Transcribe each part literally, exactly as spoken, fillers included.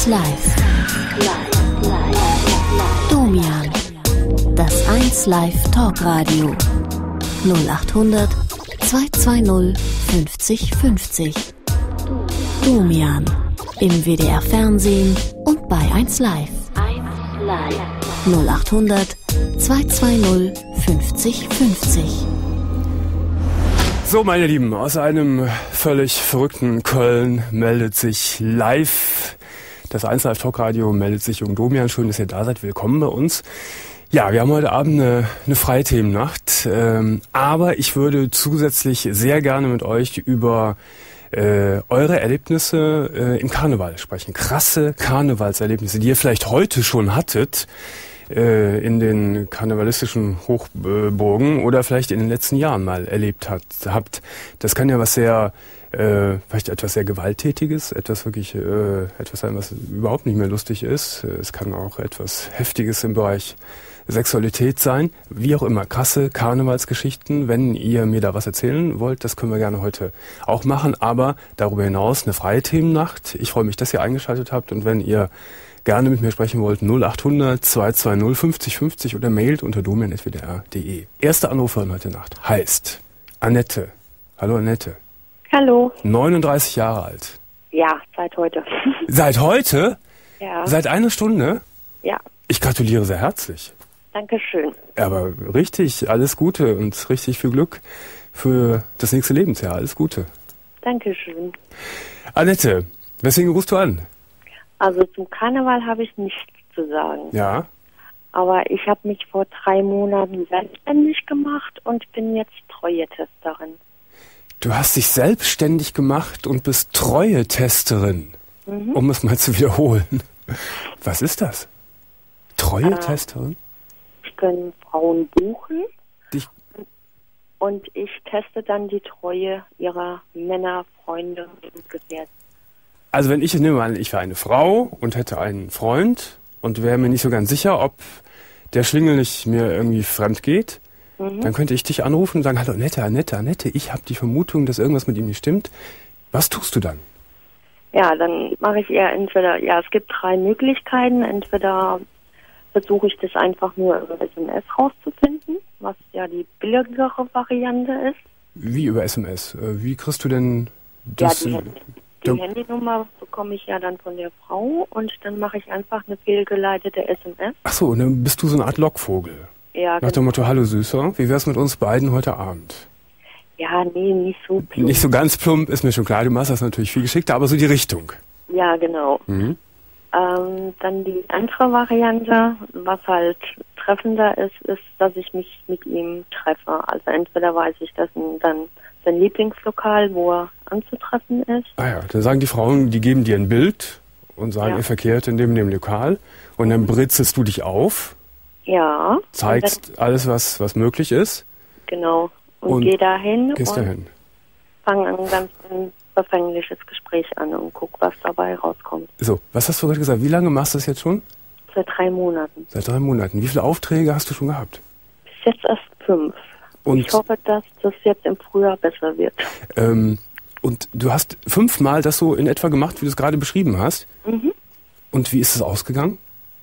eins Live. Domian. Das eins Live Talkradio. null achthundert zweihundertzweißig fünfzig fünfzig. Domian. Im W D R Fernsehen und bei eins Live. null achthundert zweihundertzweißig fünfzig fünfzig. So, meine Lieben, aus einem völlig verrückten Köln meldet sich live, das eins Live Talkradio meldet sich um Domian. Schön, dass ihr da seid. Willkommen bei uns. Ja, wir haben heute Abend eine, eine Freithemennacht, ähm, aber ich würde zusätzlich sehr gerne mit euch über äh, eure Erlebnisse äh, im Karneval sprechen. Krasse Karnevalserlebnisse, die ihr vielleicht heute schon hattet, in den karnevalistischen Hochburgen oder vielleicht in den letzten Jahren mal erlebt hat, habt. Das kann ja was sehr, äh, vielleicht etwas sehr Gewalttätiges, etwas wirklich, äh, etwas sein, was überhaupt nicht mehr lustig ist. Es kann auch etwas Heftiges im Bereich Sexualität sein. Wie auch immer, krasse Karnevalsgeschichten. Wenn ihr mir da was erzählen wollt, das können wir gerne heute auch machen. Aber darüber hinaus eine freie Themennacht. Ich freue mich, dass ihr eingeschaltet habt, und wenn ihr gerne mit mir sprechen wollt, null achthundert zweihundertzweißig fünfzig fünfzig oder mailt unter domian punkt w d r punkt d e. Erste Anruferin heute Nacht heißt Annette. Hallo Annette. Hallo. neununddreißig Jahre alt. Ja, seit heute. Seit heute? Ja. Seit einer Stunde? Ja. Ich gratuliere sehr herzlich. Dankeschön. Aber richtig, alles Gute und richtig viel Glück für das nächste Lebensjahr. Alles Gute. Dankeschön. Annette, weswegen rufst du an? Also zum Karneval habe ich nichts zu sagen. Ja. Aber ich habe mich vor drei Monaten selbstständig gemacht und bin jetzt Treue-Testerin. Du hast dich selbstständig gemacht und bist Treue-Testerin, mhm. um es mal zu wiederholen. Was ist das? Treue-Testerin? Äh, ich kann Frauen buchen. Dich und ich teste dann die Treue ihrer Männer, Freunde und Gefährten. Also wenn ich, nehme an, ich wäre eine Frau und hätte einen Freund und wäre mir nicht so ganz sicher, ob der Schlingel nicht mir irgendwie fremd geht, mhm. dann könnte ich dich anrufen und sagen, hallo Annette, Annette, Annette, ich habe die Vermutung, dass irgendwas mit ihm nicht stimmt. Was tust du dann? Ja, dann mache ich eher entweder, ja, es gibt drei Möglichkeiten. Entweder versuche ich das einfach nur über S M S rauszufinden, was ja die billigere Variante ist. Wie über S M S? Wie kriegst du denn das? Ja, die, die Handynummer bekomme ich ja dann von der Frau und dann mache ich einfach eine fehlgeleitete S M S. Ach so, und dann bist du so eine Art Lockvogel. Ja, Nach genau. dem Motto, hallo Süßer, wie wär's mit uns beiden heute Abend? Ja, nee, nicht so plump. Nicht so ganz plump, ist mir schon klar, du machst das natürlich viel geschickter, aber so die Richtung. Ja, genau. Mhm. Ähm, dann die andere Variante, was halt treffender ist, ist, dass ich mich mit ihm treffe. Also entweder weiß ich, dass dann sein Lieblingslokal, wo er anzutreffen ist. Ah ja, dann sagen die Frauen, die geben dir ein Bild und sagen, ja. ihr verkehrt in dem, in dem Lokal. Und dann britzelst du dich auf. Ja. Zeigst dann alles, was, was möglich ist. Genau. Und, und geh dahin. Gehst und dahin. Fang ein ganz verfängliches Gespräch an und guck, was dabei rauskommt. So, was hast du gerade gesagt? Wie lange machst du das jetzt schon? Seit drei Monaten. Seit drei Monaten. Wie viele Aufträge hast du schon gehabt? Bis jetzt erst fünf. Und ich hoffe, dass das jetzt im Frühjahr besser wird. Ähm, und du hast fünfmal das so in etwa gemacht, wie du es gerade beschrieben hast. Mhm. Und wie ist es ausgegangen?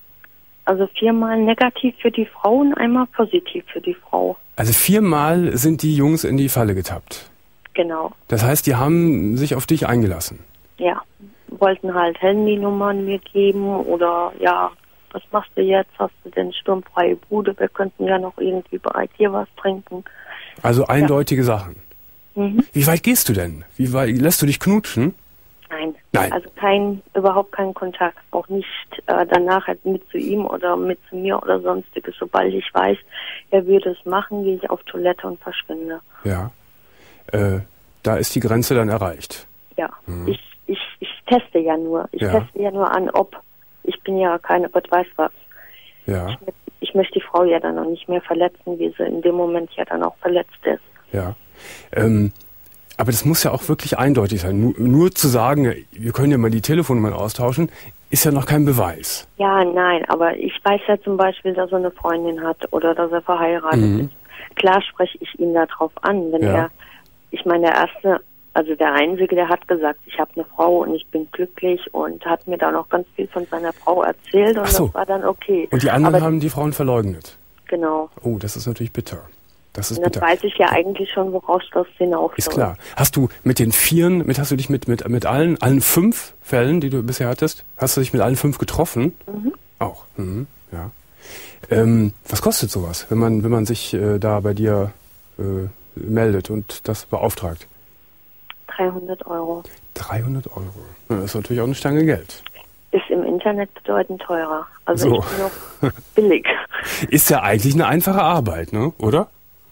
Also viermal negativ für die Frau und einmal positiv für die Frau. Also viermal sind die Jungs in die Falle getappt. Genau. Das heißt, die haben sich auf dich eingelassen? Ja. Wollten halt Handynummern mir geben oder ja, was machst du jetzt? Hast du denn sturmfreie Bude? Wir könnten ja noch irgendwie bei dir was trinken. Also eindeutige ja. Sachen. Mhm. Wie weit gehst du denn? Wie weit lässt du dich knutschen? Nein. Nein. Also kein, überhaupt keinen Kontakt. Auch nicht äh, danach halt mit zu ihm oder mit zu mir oder sonstiges. Sobald ich weiß, er würde es machen, gehe ich auf Toilette und verschwinde. Ja. Äh, da ist die Grenze dann erreicht. Ja. Mhm. Ich, ich, ich teste ja nur. Ich ja. teste ja nur an, ob. Ich bin ja keine, Gott weiß was. Ja. Ich, ich möchte die Frau ja dann noch nicht mehr verletzen, wie sie in dem Moment ja dann auch verletzt ist. Ja. Ähm, aber das muss ja auch wirklich eindeutig sein. Nur, nur zu sagen, wir können ja mal die Telefonnummern austauschen, ist ja noch kein Beweis. Ja, nein, aber ich weiß ja zum Beispiel, dass er eine Freundin hat oder dass er verheiratet mhm. ist. Klar spreche ich ihn darauf an, wenn ja. er, ich meine, der erste also der Einzige, der hat gesagt, ich habe eine Frau und ich bin glücklich und hat mir da noch ganz viel von seiner Frau erzählt und so. Das war dann okay. Und die anderen Aber haben die Frauen verleugnet? Genau. Oh, das ist natürlich bitter. Das ist und dann bitter. weiß ich ja eigentlich schon, woraus das hinaus Ist klar. Hast du mit den Vieren, mit hast du dich mit mit mit allen allen fünf Fällen, die du bisher hattest, hast du dich mit allen fünf getroffen? Mhm. Auch. Mhm. Ja. Ähm, was kostet sowas, wenn man wenn man sich äh, da bei dir äh, meldet und das beauftragt? dreihundert Euro. dreihundert Euro. Ja, das ist natürlich auch eine Stange Geld. Ist im Internet bedeutend teurer. Also So. ich bin noch billig. Ist ja eigentlich eine einfache Arbeit, ne? Oder?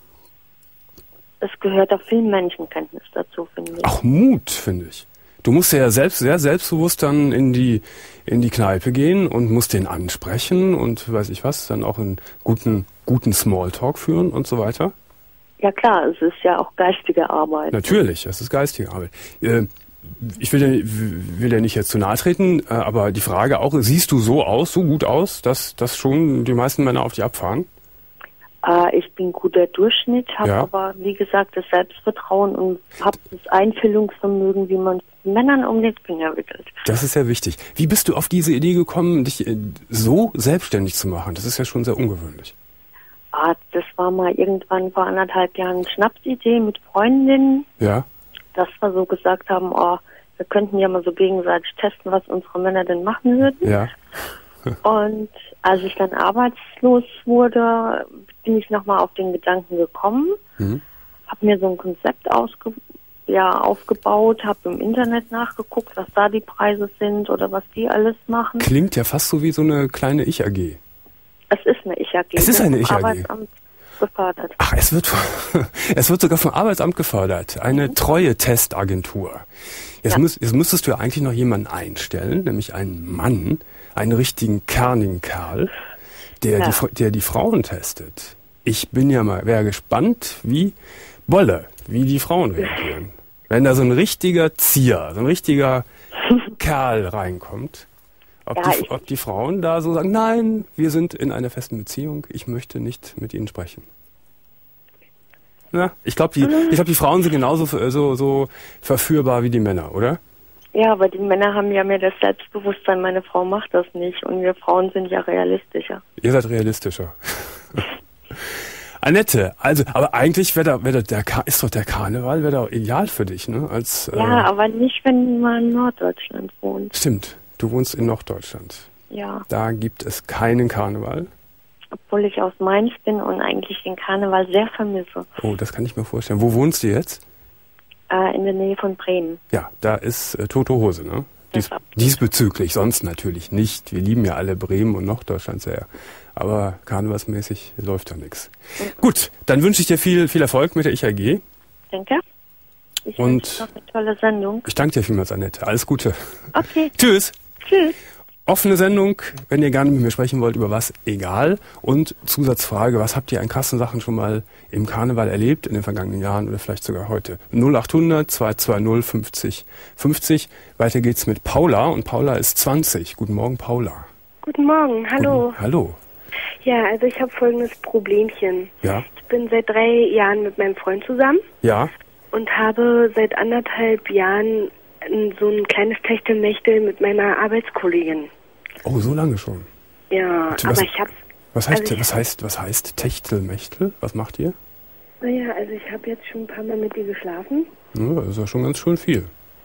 Es gehört auch viel Menschenkenntnis dazu, finde ich. Auch Mut, finde ich. Du musst ja selbst sehr selbstbewusst dann in die in die Kneipe gehen und musst den ansprechen und weiß ich was, dann auch einen guten guten Smalltalk führen und so weiter. Ja klar, es ist ja auch geistige Arbeit. Natürlich, es ist geistige Arbeit. Äh, ich will dir, will dir nicht jetzt zu nahe treten, äh, aber die Frage auch, siehst du so aus, so gut aus, dass, dass schon die meisten Männer auf dich abfahren? Äh, ich bin guter Durchschnitt, habe Ja. aber, wie gesagt, das Selbstvertrauen und habe das Einfühlungsvermögen, wie man Männern um den Finger wickelt. Das ist sehr wichtig. Wie bist du auf diese Idee gekommen, dich äh, so selbstständig zu machen? Das ist ja schon sehr ungewöhnlich. Ah, das war mal irgendwann vor anderthalb Jahren Schnapsidee mit Freundinnen, Ja? dass wir so gesagt haben, oh, wir könnten ja mal so gegenseitig testen, was unsere Männer denn machen würden. Ja. Und als ich dann arbeitslos wurde, bin ich nochmal auf den Gedanken gekommen, Mhm. habe mir so ein Konzept ausge ja, aufgebaut, habe im Internet nachgeguckt, was da die Preise sind oder was die alles machen. Klingt ja fast so wie so eine kleine Ich-A G. Es ist eine Ich-A G. Es ist eine vom Ich-A G. Arbeitsamt gefördert. Ach, es wird, es wird sogar vom Arbeitsamt gefördert. Eine Treue-Testagentur. Jetzt, Ja. müß, jetzt müsstest du ja eigentlich noch jemanden einstellen, nämlich einen Mann, einen richtigen kernigen Kerl, der, Ja. die, Fra- der die Frauen testet. Ich bin ja mal, wäre gespannt, wie Bolle, wie die Frauen reagieren. Wenn da so ein richtiger Zier, so ein richtiger Kerl reinkommt, ob, Ja, die, ich- ob die Frauen da so sagen, nein, wir sind in einer festen Beziehung, ich möchte nicht mit ihnen sprechen. Na, ich glaube, die, ich glaub, die Frauen sind genauso f- so, so verführbar wie die Männer, oder? Ja, aber die Männer haben ja mehr das Selbstbewusstsein, meine Frau macht das nicht und wir Frauen sind ja realistischer. Ihr seid realistischer. Annette, also, aber eigentlich wäre da, wär da der Ka- ist doch der Karneval, wäre doch ideal für dich, ne? Als, Ja, äh, aber nicht, wenn man in Norddeutschland wohnt. stimmt, du wohnst in Norddeutschland. Ja, Da gibt es keinen Karneval. obwohl ich aus Mainz bin und eigentlich den Karneval sehr vermisse. Oh, das kann ich mir vorstellen. Wo wohnst du jetzt? Äh, in der Nähe von Bremen. Ja, da ist äh, tote Hose, ne? Dies, Ja. diesbezüglich, sonst natürlich nicht. Wir lieben ja alle Bremen und Norddeutschland sehr. Aber karnevalsmäßig läuft da nichts. Gut, dann wünsche ich dir viel, viel Erfolg mit der Ich A G. Danke. Ich Und- wünsche noch eine tolle Sendung. Ich danke dir vielmals, Annette. Alles Gute. Okay, Tschüss. tschüss. Offene Sendung, wenn ihr gerne mit mir sprechen wollt, über was, egal. Und Zusatzfrage, was habt ihr an krassen Sachen schon mal im Karneval erlebt in den vergangenen Jahren oder vielleicht sogar heute? null acht hundert zwei zwei null fünfzig fünfzig. Weiter geht's mit Paula und Paula ist zwanzig. Guten Morgen, Paula. Guten Morgen, hallo. Guten, hallo. Ja, also ich habe folgendes Problemchen. Ja, Ich bin seit drei Jahren mit meinem Freund zusammen ja, und habe seit anderthalb Jahren ein- so ein kleines Techtelmechtel mit meiner Arbeitskollegin. oh, so lange schon. Ja, Was- aber ich habe, Was heißt, Also ich- was heißt, was heißt Techtelmechtel? Was macht ihr? naja, also ich habe jetzt schon ein paar Mal mit ihr geschlafen. Ja, das ist ja schon ganz schön viel.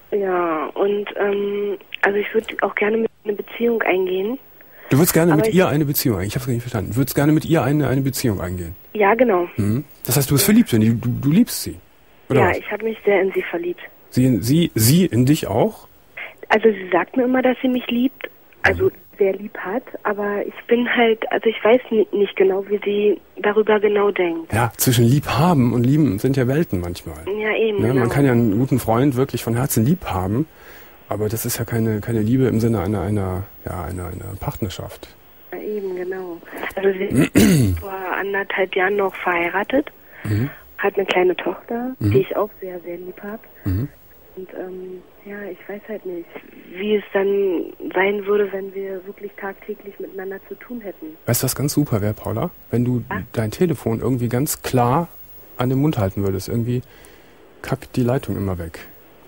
Ja, und ähm, also ich würde auch gerne mit eine Beziehung eingehen. Du würdest gerne Aber mit ich- ihr eine Beziehung eingehen. Ich habe es nicht verstanden. Du würdest gerne mit ihr eine, eine Beziehung eingehen. Ja, genau. Mhm. Das heißt, du bist verliebt in die, du, du liebst sie. Oder ja, was? ich habe mich sehr in sie verliebt. Sie, sie, sie in dich auch? Also sie sagt mir immer, dass sie mich liebt, also sehr lieb hat, aber ich bin halt, also ich weiß ni- nicht genau, wie sie darüber genau denkt. Ja, zwischen lieb haben und lieben sind ja Welten manchmal. Ja, eben, Ne? genau. Man kann ja einen guten Freund wirklich von Herzen lieb haben, aber das ist ja keine, keine Liebe im Sinne einer, einer, ja, einer, einer Partnerschaft. Ja, eben, genau. Also sie ist vor anderthalb Jahren noch verheiratet, Mhm. hat eine kleine Tochter, Mhm. die ich auch sehr, sehr lieb habe. Mhm. Und ähm, ja, ich weiß halt nicht, wie es dann sein würde, wenn wir wirklich tagtäglich miteinander zu tun hätten. Weißt du, was ganz super wäre, Paula? Wenn du Ja. dein Telefon irgendwie ganz klar an den Mund halten würdest. Irgendwie kackt die Leitung immer weg.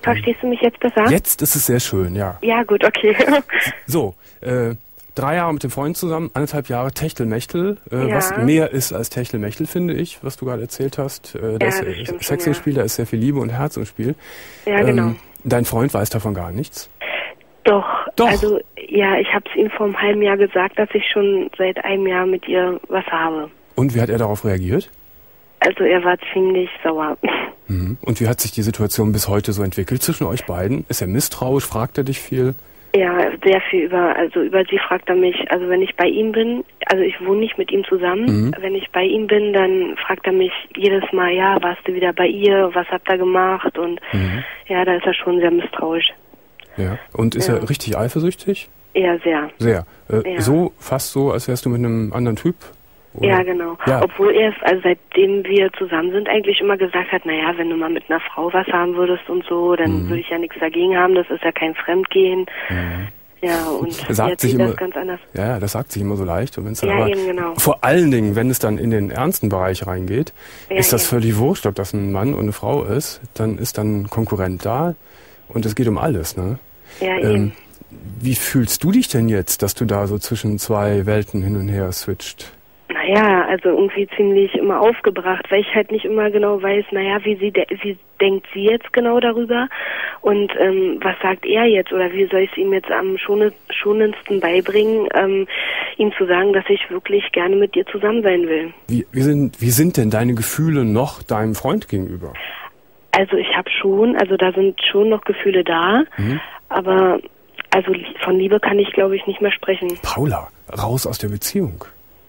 Verstehst du mich jetzt besser? Jetzt ist es sehr schön, ja. Ja, gut, okay. So, äh, drei Jahre mit dem Freund zusammen, anderthalb Jahre Techtelmechtel, äh, Ja. was mehr ist als Techtelmechtel, finde ich, was du gerade erzählt hast. Äh, da Ja, ist das äh, stimmt Sex schon, im ja. Spiel, da ist sehr viel Liebe und Herz im Spiel. Ja, genau. Ähm, dein Freund weiß davon gar nichts. Doch, Doch. also ja, ich habe es ihm vor einem halben Jahr gesagt, dass ich schon seit einem Jahr mit ihr was habe. Und wie hat er darauf reagiert? Also er war ziemlich sauer. Mhm. Und wie hat sich die Situation bis heute so entwickelt zwischen euch beiden? Ist er misstrauisch? Fragt er dich viel? Ja, sehr viel über, also über sie fragt er mich, also wenn ich bei ihm bin, also ich wohne nicht mit ihm zusammen, Mhm. wenn ich bei ihm bin, dann fragt er mich jedes Mal, ja, warst du wieder bei ihr, was habt ihr gemacht und Mhm. ja, da ist er schon sehr misstrauisch. Ja. Und ist Ja. er richtig eifersüchtig? Ja, sehr. Sehr. Äh, Ja. So, fast so, als wärst du mit einem anderen Typ? Oder? Ja, genau. Ja. Obwohl er es, also seitdem wir zusammen sind, eigentlich immer gesagt hat, naja, wenn du mal mit einer Frau was haben würdest und so, dann Mhm. würde ich ja nichts dagegen haben, das ist ja kein Fremdgehen. Mhm. Ja, und Sagt jetzt sich sieht immer- das ganz anders. Ja, ja, das sagt sich immer so leicht. Und wenn's dann Ja, aber eben, genau. vor allen Dingen, wenn es dann in den ernsten Bereich reingeht, Ja, ist das eben. völlig wurscht, ob das ein Mann und eine Frau ist. Dann ist dann ein Konkurrent da und es geht um alles, ne? Ja, Ähm, eben. wie fühlst du dich denn jetzt, dass du da so zwischen zwei Welten hin und her switcht? Naja, also irgendwie ziemlich immer aufgebracht, weil ich halt nicht immer genau weiß, naja, wie sie de wie denkt sie jetzt genau darüber und ähm, was sagt er jetzt oder wie soll ich es ihm jetzt am schone schonendsten beibringen, ähm, ihm zu sagen, dass ich wirklich gerne mit dir zusammen sein will. Wie, wie, sind, wie sind denn deine Gefühle noch deinem Freund gegenüber? Also ich habe schon, also da sind schon noch Gefühle da, Mhm. aber also li- von Liebe kann ich, glaube ich, nicht mehr sprechen. Paula, raus aus der Beziehung.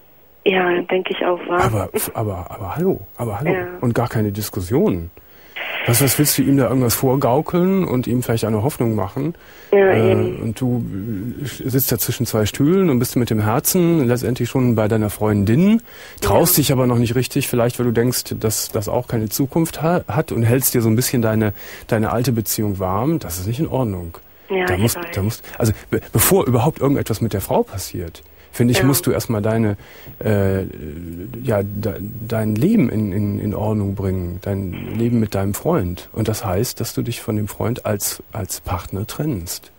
Ja, denke ich auch, wahr. Aber, aber, aber hallo, aber hallo. Ja. Und gar keine Diskussion. Was, was willst du ihm da irgendwas vorgaukeln und ihm vielleicht eine Hoffnung machen? Ja, äh, eben. und du äh, sitzt da zwischen zwei Stühlen und bist mit dem Herzen letztendlich schon bei deiner Freundin, traust Ja. dich aber noch nicht richtig, vielleicht weil du denkst, dass das auch keine Zukunft ha hat und hältst dir so ein bisschen deine, deine alte Beziehung warm. Das ist nicht in Ordnung. Ja, da ich musst, weiß. da musst, also be bevor überhaupt irgendetwas mit der Frau passiert, finde ich, Ja. musst du erstmal deine, äh, ja, de, dein Leben in, in, in Ordnung bringen, dein Leben mit deinem Freund. Und das heißt, dass du dich von dem Freund als, als Partner trennst.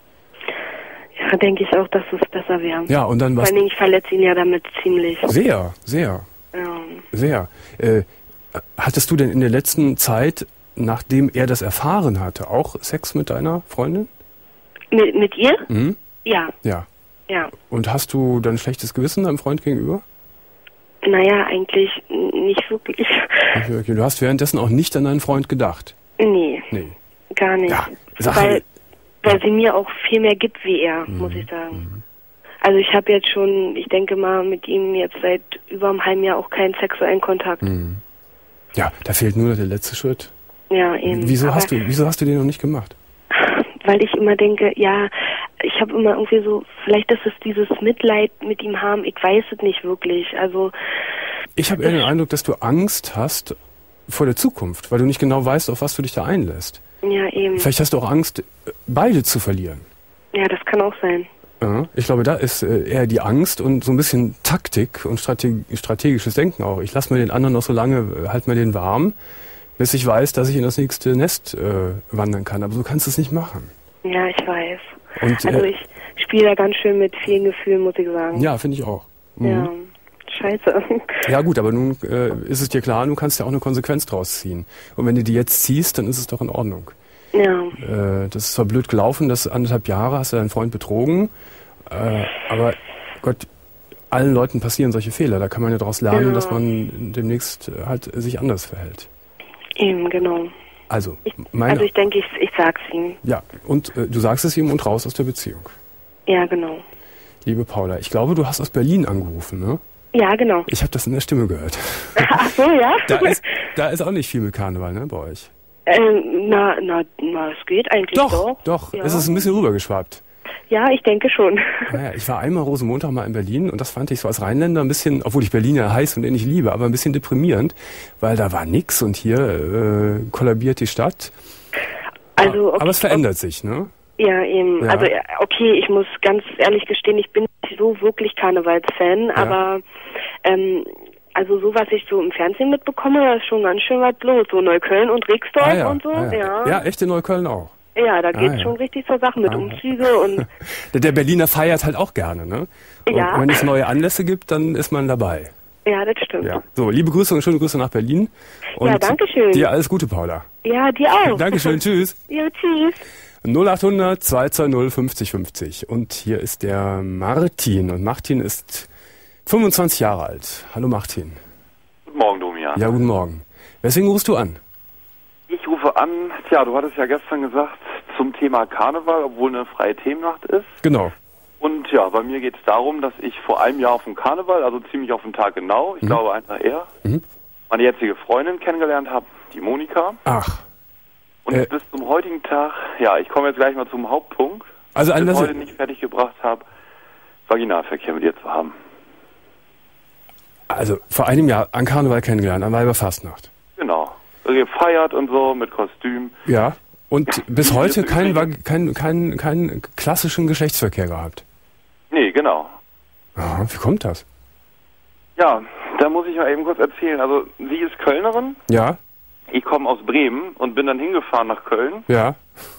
Ja, denke ich auch, dass es besser wäre. Ja, und dann Vor was. allen Dingen, ich verletze ihn ja damit ziemlich. Sehr, sehr, Ja. sehr. Äh, hattest du denn in der letzten Zeit, nachdem er das erfahren hatte, auch Sex mit deiner Freundin? Mit, mit ihr? Mhm. Ja, Ja. ja. Und hast du dann schlechtes Gewissen deinem Freund gegenüber? Naja, eigentlich nicht wirklich. Okay, okay. Du hast währenddessen auch nicht an deinen Freund gedacht? Nee, Nee. gar nicht. Ja, sag weil, mal. weil sie mir auch viel mehr gibt wie er, muss ich sagen. Also ich habe jetzt schon, ich denke mal, mit ihm jetzt seit über einem halben Jahr auch keinen sexuellen Kontakt. Mhm. Ja, da fehlt nur noch der letzte Schritt. Ja, eben. Wieso Aber hast du, wieso hast du den noch nicht gemacht? Weil ich immer denke, ja, ich habe immer irgendwie so, vielleicht ist es dieses Mitleid mit ihm haben, ich weiß es nicht wirklich. Also, Ich habe eher den Eindruck, dass du Angst hast vor der Zukunft, weil du nicht genau weißt, auf was du dich da einlässt. ja, eben. Vielleicht hast du auch Angst, beide zu verlieren. Ja, das kann auch sein. Ja, ich glaube, da ist äh, eher die Angst und so ein bisschen Taktik und Strate strategisches Denken auch. Ich lasse mir den anderen noch so lange, äh, halt mir den warm, bis ich weiß, dass ich in das nächste Nest äh, wandern kann. Aber so kannst du es nicht machen. Ja, ich weiß. Und, Also äh, ich spiele da ganz schön mit vielen Gefühlen, muss ich sagen. ja, finde ich auch. Mhm. Ja, scheiße. Ja gut, aber nun äh, ist es dir klar, du kannst ja auch eine Konsequenz draus ziehen. Und wenn du die jetzt ziehst, dann ist es doch in Ordnung. Ja, Äh, das ist zwar blöd gelaufen, das anderthalb Jahre hast du deinen Freund betrogen, äh, aber Gott, allen Leuten passieren solche Fehler. Da kann man ja daraus lernen, Ja. dass man demnächst halt sich anders verhält. eben, genau. Also, Ich, meine, also ich denke, ich, ich sag's ihm. ja, und äh, du sagst es ihm und raus aus der Beziehung. Ja, genau. Liebe Paula, ich glaube, du hast aus Berlin angerufen, ne? Ja, genau. Ich habe das in der Stimme gehört. Ach so, ja? Da ist, da ist auch nicht viel mit Karneval, ne, bei euch? Ähm, na, na, na, es geht eigentlich Doch, doch. doch, Ja. es ist ein bisschen rübergeschwappt. Ja, ich denke schon. Naja, ich war einmal Rosenmontag mal in Berlin und das fand ich so als Rheinländer ein bisschen, obwohl ich Berlin ja heiß und ähnlich liebe, aber ein bisschen deprimierend, weil da war nix und hier äh, kollabiert die Stadt. Also, okay, aber es verändert sich, ne? Ja, eben. Ja. Also, ja, okay, ich muss ganz ehrlich gestehen, ich bin nicht so wirklich Karnevalsfan, aber ähm, also so, was ich so im Fernsehen mitbekomme, da ist schon ganz schön was los. So Neukölln und Rixdorf Ah, ja, und so, ah, ja. ja. ja, echt in Neukölln auch. Ja, da geht ah, ja. schon richtig zur Sache mit ah, Umzüge und... Der, der Berliner feiert halt auch gerne, ne? Und ja. wenn es neue Anlässe gibt, dann ist man dabei. Ja, das stimmt. Ja. So, liebe Grüße und schöne Grüße nach Berlin. Und ja, danke schön. Dir alles Gute, Paula. Ja, dir auch. Dankeschön, tschüss. Ja, tschüss. null acht hundert zwei zwei null fünfzig fünfzig. Und hier ist der Martin. Und Martin ist fünfundzwanzig Jahre alt. Hallo Martin. Guten Morgen, Domian. Ja, guten Morgen. Weswegen rufst du an? Ich rufe an, tja, du hattest ja gestern gesagt, zum Thema Karneval, obwohl eine freie Themennacht ist. Genau. Und ja, bei mir geht es darum, dass ich vor einem Jahr auf dem Karneval, also ziemlich auf den Tag genau, ich mhm. glaube einen Tag eher, mhm. meine jetzige Freundin kennengelernt habe, die Monika. Ach. Und äh. bis zum heutigen Tag, ja, ich komme jetzt gleich mal zum Hauptpunkt, also bis heute nicht fertig gebracht habe, Vaginalverkehr mit ihr zu haben. Also vor einem Jahr an Karneval kennengelernt, an Weiberfastnacht. Genau. Gefeiert und so, mit Kostüm. Ja. Und ja, bis heute keinen kein, kein, kein klassischen Geschlechtsverkehr gehabt? Nee, genau. Aha, wie kommt das? Ja, da muss ich mal eben kurz erzählen. Also, sie ist Kölnerin. Ja. Ich komme aus Bremen und bin dann hingefahren nach Köln. Ja.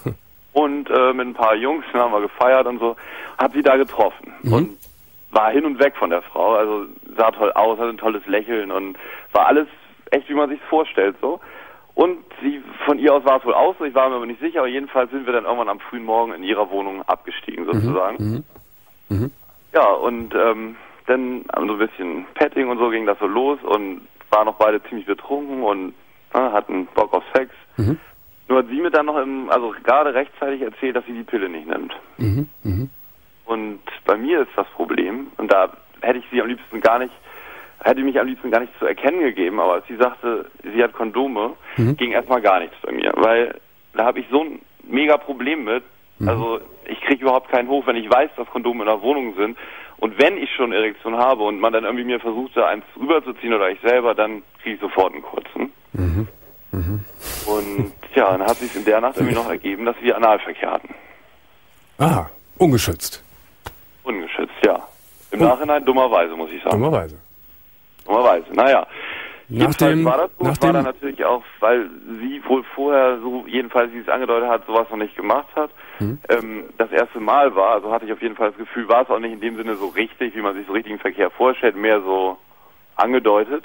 Und äh, mit ein paar Jungs, dann haben wir gefeiert und so, hab sie da getroffen. Mhm. Und war hin und weg von der Frau. Also, sah toll aus, hatte ein tolles Lächeln und war alles echt, wie man sich's vorstellt, so. Und sie, von ihr aus war es wohl aus, ich war mir aber nicht sicher, aber jedenfalls sind wir dann irgendwann am frühen Morgen in ihrer Wohnung abgestiegen, sozusagen. Mhm. Mhm. Ja, und ähm, dann so ein bisschen Petting und so ging das so los und waren noch beide ziemlich betrunken und äh, hatten Bock auf Sex. Mhm. Nur hat sie mir dann noch, im, also gerade rechtzeitig erzählt, dass sie die Pille nicht nimmt. Mhm. Mhm. Und bei mir ist das Problem, und da hätte ich sie am liebsten gar nicht hätte mich am liebsten gar nicht zu erkennen gegeben, aber als sie sagte, sie hat Kondome, mhm. ging erstmal gar nichts bei mir, weil da habe ich so ein mega Problem mit. Mhm. Also ich kriege überhaupt keinen hoch, wenn ich weiß, dass Kondome in der Wohnung sind. Und wenn ich schon Erektion habe und man dann irgendwie mir versucht, da eins rüberzuziehen oder ich selber, dann kriege ich sofort einen kurzen. Mhm. Mhm. Und ja, dann hat sich in der Nacht irgendwie noch ergeben, dass wir Analverkehr hatten. Ah, ungeschützt. Ungeschützt, ja. Im oh. Nachhinein dummerweise, muss ich sagen. Dummerweise. Dummerweise, naja. Nach dem, war das so, nach war dem dann natürlich auch, weil sie wohl vorher, so jedenfalls wie sie es angedeutet hat, sowas noch nicht gemacht hat, hm. ähm, das erste Mal war, also hatte ich auf jeden Fall das Gefühl, war es auch nicht in dem Sinne so richtig, wie man sich so richtigen Verkehr vorstellt, mehr so angedeutet.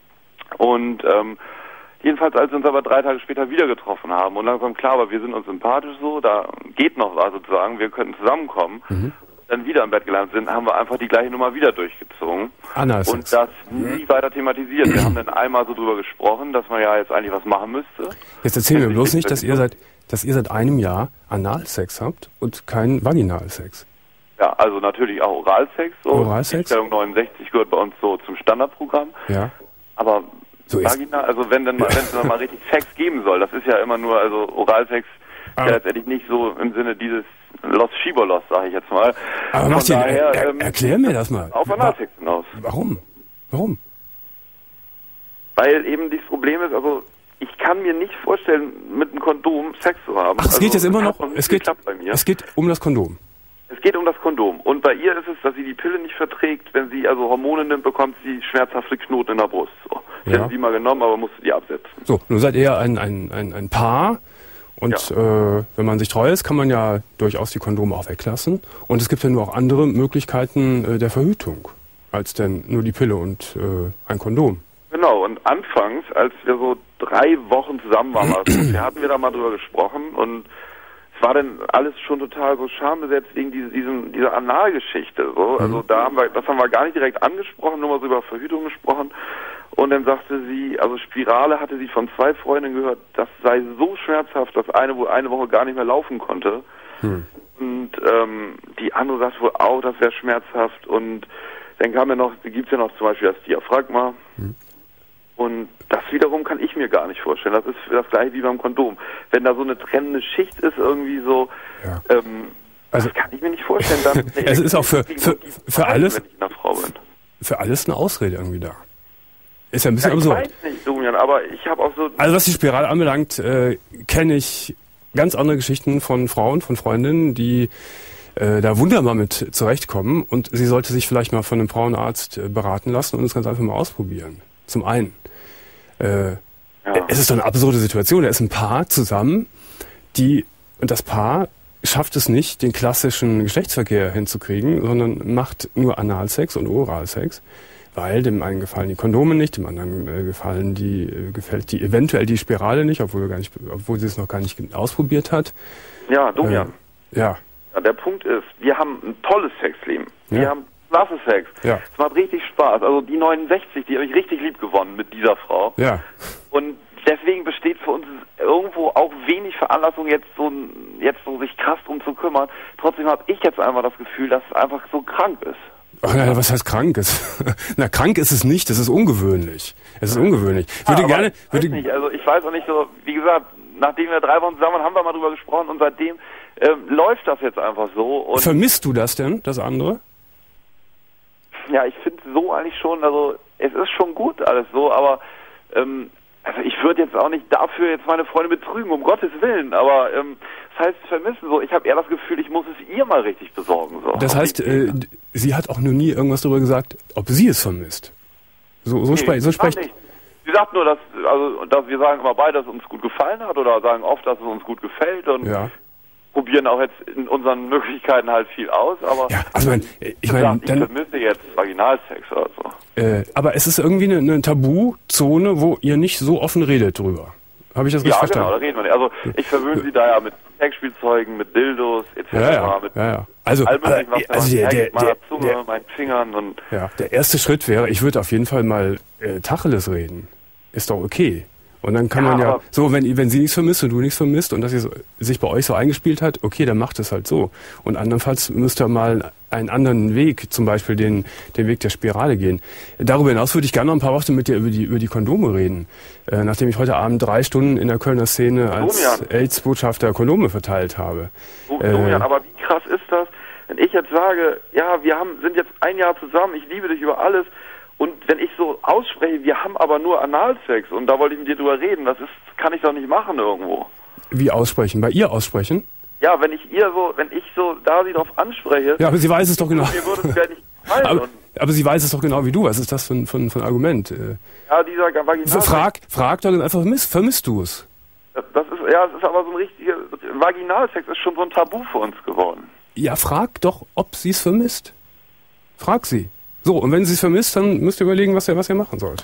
Und ähm, jedenfalls, als wir uns aber drei Tage später wieder getroffen haben und langsam klar war, wir sind uns sympathisch so, da geht noch was sozusagen, wir könnten zusammenkommen, mhm. dann wieder im Bett gelandet sind, haben wir einfach die gleiche Nummer wieder durchgezogen. Analsex. Und das nie weiter thematisiert. Wir haben dann einmal so drüber gesprochen, dass man ja jetzt eigentlich was machen müsste. Jetzt erzähl mir bloß nicht, dass ihr seit, dass ihr seit einem Jahr Analsex habt und keinen Vaginalsex. Ja, also natürlich auch Oralsex. So. Oralsex? Die Stellung neunundsechzig gehört bei uns so zum Standardprogramm. Ja. Aber so Vaginal, also wenn dann mal, wenn es dann mal richtig Sex geben soll, das ist ja immer nur, also Oralsex ist ja letztendlich nicht so im Sinne dieses Los Schiebolos, sage ich jetzt mal. Aber Martin, daher, er, ähm, erklär mir das mal. Auf Analsex hinaus. Warum? Warum? Weil eben dieses Problem ist, also ich kann mir nicht vorstellen, mit einem Kondom Sex zu haben. Ach, es also, geht jetzt immer noch, noch es geht, bei mir. es geht um das Kondom. Es geht um das Kondom. Und bei ihr ist es, dass sie die Pille nicht verträgt. Wenn sie also Hormone nimmt, bekommt sie schmerzhafte Knoten in der Brust. So. Ich ja. hätte sie mal genommen, aber musste die absetzen. So, nun seid ihr ein, ein, ein, ein Paar. Und ja. äh, wenn man sich treu ist, kann man ja durchaus die Kondome auch weglassen. Und es gibt ja nur auch andere Möglichkeiten äh, der Verhütung, als denn nur die Pille und äh, ein Kondom. Genau, und anfangs, als wir so drei Wochen zusammen waren, also, wir hatten wir da mal drüber gesprochen und es war dann alles schon total so schambesetzt wegen diese, diesen, dieser Analgeschichte. So. Also da haben wir, das haben wir gar nicht direkt angesprochen, nur mal so über Verhütung gesprochen. Und dann sagte sie, also Spirale hatte sie von zwei Freundinnen gehört, das sei so schmerzhaft, dass eine wohl eine Woche gar nicht mehr laufen konnte. Hm. Und ähm, die andere sagte wohl auch, das wäre schmerzhaft. Und dann kam ja noch, gibt es ja noch zum Beispiel das Diaphragma. Hm. Und das wiederum kann ich mir gar nicht vorstellen. Das ist das gleiche wie beim Kondom. Wenn da so eine trennende Schicht ist, irgendwie so, ja. ähm, also, das kann ich mir nicht vorstellen. Dann es ist auch für, für, für alles, wenn ich eine Frau bin. Für alles eine Ausrede irgendwie da. Ist ja ein bisschen ja, ich absurd. weiß nicht, Domian, aber ich habe auch so... Also was die Spirale anbelangt, äh, kenne ich ganz andere Geschichten von Frauen, von Freundinnen, die äh, da wunderbar mit zurechtkommen. Und sie sollte sich vielleicht mal von einem Frauenarzt äh, beraten lassen und es ganz einfach mal ausprobieren. Zum einen. Äh, ja. Es ist doch eine absurde Situation. Da ist ein Paar zusammen, die Und das Paar schafft es nicht, den klassischen Geschlechtsverkehr hinzukriegen, sondern macht nur Analsex und Oralsex, weil dem einen gefallen die Kondome nicht, dem anderen äh, gefallen die, äh, gefällt die eventuell die Spirale nicht, obwohl er gar nicht, obwohl sie es noch gar nicht ausprobiert hat. Ja, Domian. Äh, ja. ja. Der Punkt ist, wir haben ein tolles Sexleben. Wir Ja. haben klasse Sex. Ja. Es macht richtig Spaß. Also die neunundsechzig, die habe ich richtig lieb gewonnen mit dieser Frau. Ja. Und deswegen besteht für uns irgendwo auch wenig Veranlassung, jetzt so jetzt so sich krass drum zu kümmern. Trotzdem habe ich jetzt einfach das Gefühl, dass es einfach so krank ist. Ach, na, was heißt krank ist? Na, krank ist es nicht, das ist ungewöhnlich. Es ist ungewöhnlich. Ich würde ja, gerne, ich würde weiß nicht, also ich weiß auch nicht so, wie gesagt, nachdem wir drei Wochen zusammen waren, haben wir mal drüber gesprochen und seitdem ähm, läuft das jetzt einfach so. Und vermisst du das denn, das andere? ja, ich finde so eigentlich schon, also es ist schon gut alles so, aber ähm, also ich würde jetzt auch nicht dafür jetzt meine Freunde betrügen, um Gottes Willen, aber ähm, das heißt vermissen so, ich habe eher das Gefühl, ich muss es ihr mal richtig besorgen. So. Das heißt, äh, sie hat auch noch nie irgendwas darüber gesagt, ob sie es vermisst. So, so, Nee, spre so sie sagt sprecht. nicht. Sie sagt nur, dass, also, dass wir sagen immer beide, dass es uns gut gefallen hat oder sagen oft, dass es uns gut gefällt und Ja. probieren auch jetzt in unseren Möglichkeiten halt viel aus, aber Ja, also mein, ich meine, gesagt, ich dann, vermisse jetzt Vaginalsex oder so. äh, aber es ist irgendwie eine, eine Tabuzone, wo ihr nicht so offen redet drüber. Habe ich das richtig Ja, verstanden? genau, da reden wir nicht. Also ich verwöhne sie da ja mit Sexspielzeugen, mit Dildos et cetera. Ja, ja, mit ja, ja. Also, allem möglichen, was äh, also da der, der, hängt, meiner der, Zunge, der, meinen Fingern und ja, der erste Schritt wäre, ich würde auf jeden Fall mal äh, Tacheles reden. Ist doch okay. Und dann kann Ja, man ja, aber- so, wenn, wenn sie nichts vermisst und du nichts vermisst und das so, sich bei euch so eingespielt hat, okay, dann macht es halt so. Und andernfalls müsst ihr mal einen anderen Weg, zum Beispiel den, den Weg der Spirale gehen. Darüber hinaus würde ich gerne noch ein paar Worte mit dir über die, über die Kondome reden. Äh, nachdem ich heute Abend drei Stunden in der Kölner Szene als Domian. AIDS-Botschafter Kondome verteilt habe. so, Äh, Domian, aber wie krass ist das, wenn ich jetzt sage, ja, wir haben sind jetzt ein Jahr zusammen, ich liebe dich über alles und wenn ich so ausspreche, wir haben aber nur Analsex und da wollte ich mit dir drüber reden, das ist, kann ich doch nicht machen irgendwo. Wie aussprechen? Bei ihr aussprechen? Ja, wenn ich ihr so, wenn ich so da sie drauf anspreche, Ja, aber sie weiß es doch genau. mir würde es gar nicht gefallen. Aber, und, aber sie weiß es doch genau wie du. Was ist das für ein, für ein, für ein Argument? Äh, ja, dieser Vaginalsex. frag, frag doch dann einfach, vermisst, vermisst du es? Das, das ist, ja, es ist aber so ein richtiger, Vaginalsex ist schon so ein Tabu für uns geworden. Ja, frag doch, ob sie es vermisst. Frag sie. So, und wenn sie es vermisst, dann müsst ihr überlegen, was ihr, was ihr machen sollt.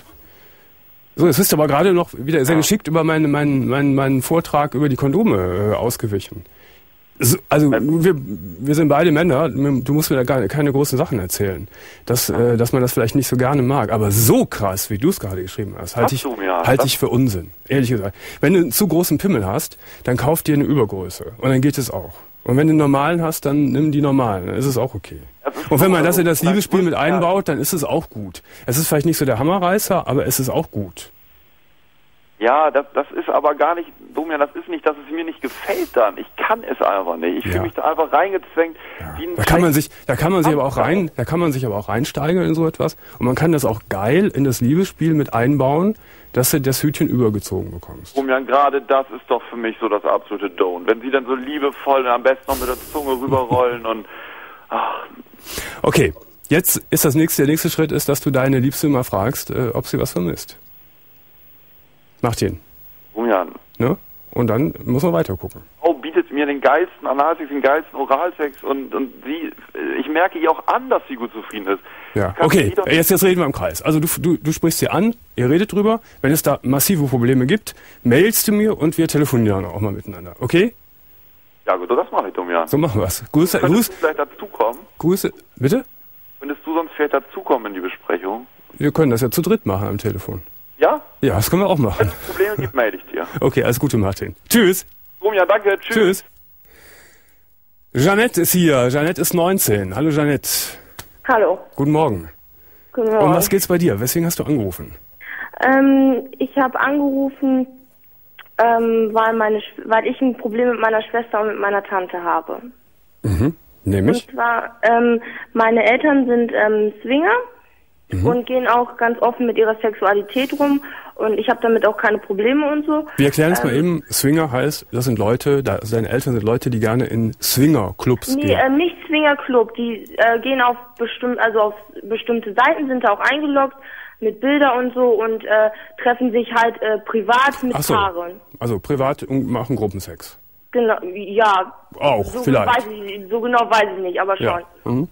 So, jetzt bist du aber gerade noch wieder sehr Ja. geschickt über meinen, meinen, meinen, meinen Vortrag über die Kondome äh, ausgewichen. So, also, wir, wir sind beide Männer, du musst mir da gar keine großen Sachen erzählen. Dass, äh, dass man das vielleicht nicht so gerne mag. Aber so krass, wie du es gerade geschrieben hast, halte ich, Hast du mir, halte das- ich für Unsinn. Ehrlich gesagt. Wenn du einen zu großen Pimmel hast, dann kauf dir eine Übergröße. Und dann geht es auch. Und wenn du einen normalen hast, dann nimm die normalen. Dann ist es auch okay. Das ist Und wenn man so, das in das also, Liebesspiel mit ja. einbaut, dann ist es auch gut. Es ist vielleicht nicht so der Hammerreißer, aber es ist auch gut. Ja, das, das ist aber gar nicht, Domian, das ist nicht, dass es mir nicht gefällt dann. Ich kann es einfach nicht. Ich Ja. fühle mich da einfach reingezwängt. Wie ein Da kann man sich, da kann man sich Ab- aber auch rein, da kann man sich aber auch reinsteigern in so etwas. Und man kann das auch geil in das Liebesspiel mit einbauen, dass du das Hütchen übergezogen bekommst. Domian, gerade das ist doch für mich so das absolute Don't. Wenn sie dann so liebevoll am besten noch mit der Zunge rüberrollen und ach, Okay, jetzt ist das nächste, der nächste Schritt ist, dass du deine Liebste mal fragst, äh, ob sie was vermisst. Martin, Domian, ne? Und dann muss man weiter gucken. Frau bietet mir den geilsten Analsex, den geilsten Oralsex und, und sie, ich merke ihr auch an, dass sie gut zufrieden ist. Ja, Kann okay, sie doch- jetzt, jetzt reden wir im Kreis. Also du, du, du sprichst sie an, ihr redet drüber. Wenn es da massive Probleme gibt, mailst du mir und wir telefonieren auch mal miteinander. Okay? Ja gut, das mache ich, Domian. So machen wir's. Grüße, Könntest Grüße, du vielleicht dazukommen? Grüße, bitte? Könntest du sonst vielleicht dazukommen in die Besprechung? Wir können das ja zu dritt machen am Telefon. Ja? Ja, das können wir auch Wenn machen. es Probleme gibt, melde ich dir. Okay, alles Gute, Martin. Tschüss. Domian, danke, tschüss. Tschüss. Jeanette ist hier. Jeanette ist neunzehn. Hallo Jeanette. Hallo. Guten Morgen. Guten Um Morgen. was geht's bei dir? Weswegen hast du angerufen? Ähm, ich habe angerufen, ähm, weil, meine, Sch- weil ich ein Problem mit meiner Schwester und mit meiner Tante habe. Mhm. Nämlich? Und zwar, ähm, meine Eltern sind ähm, Swinger Mhm. und gehen auch ganz offen mit ihrer Sexualität rum und ich habe damit auch keine Probleme und so. Wir erklären es mal Ähm, eben. Swinger heißt, das sind Leute, da, deine Eltern sind Leute, die gerne in Swinger-Clubs Nee, gehen. äh, nicht Swingerclub. Die äh, gehen auf bestimmt, also auf bestimmte Seiten, sind da auch eingeloggt mit Bilder und so und äh, treffen sich halt äh, privat mit Ach so. Paaren. Also privat und machen Gruppensex. Genau, ja. Auch, so vielleicht. Weiß ich, so genau weiß ich nicht, aber schon. Ja. Mhm.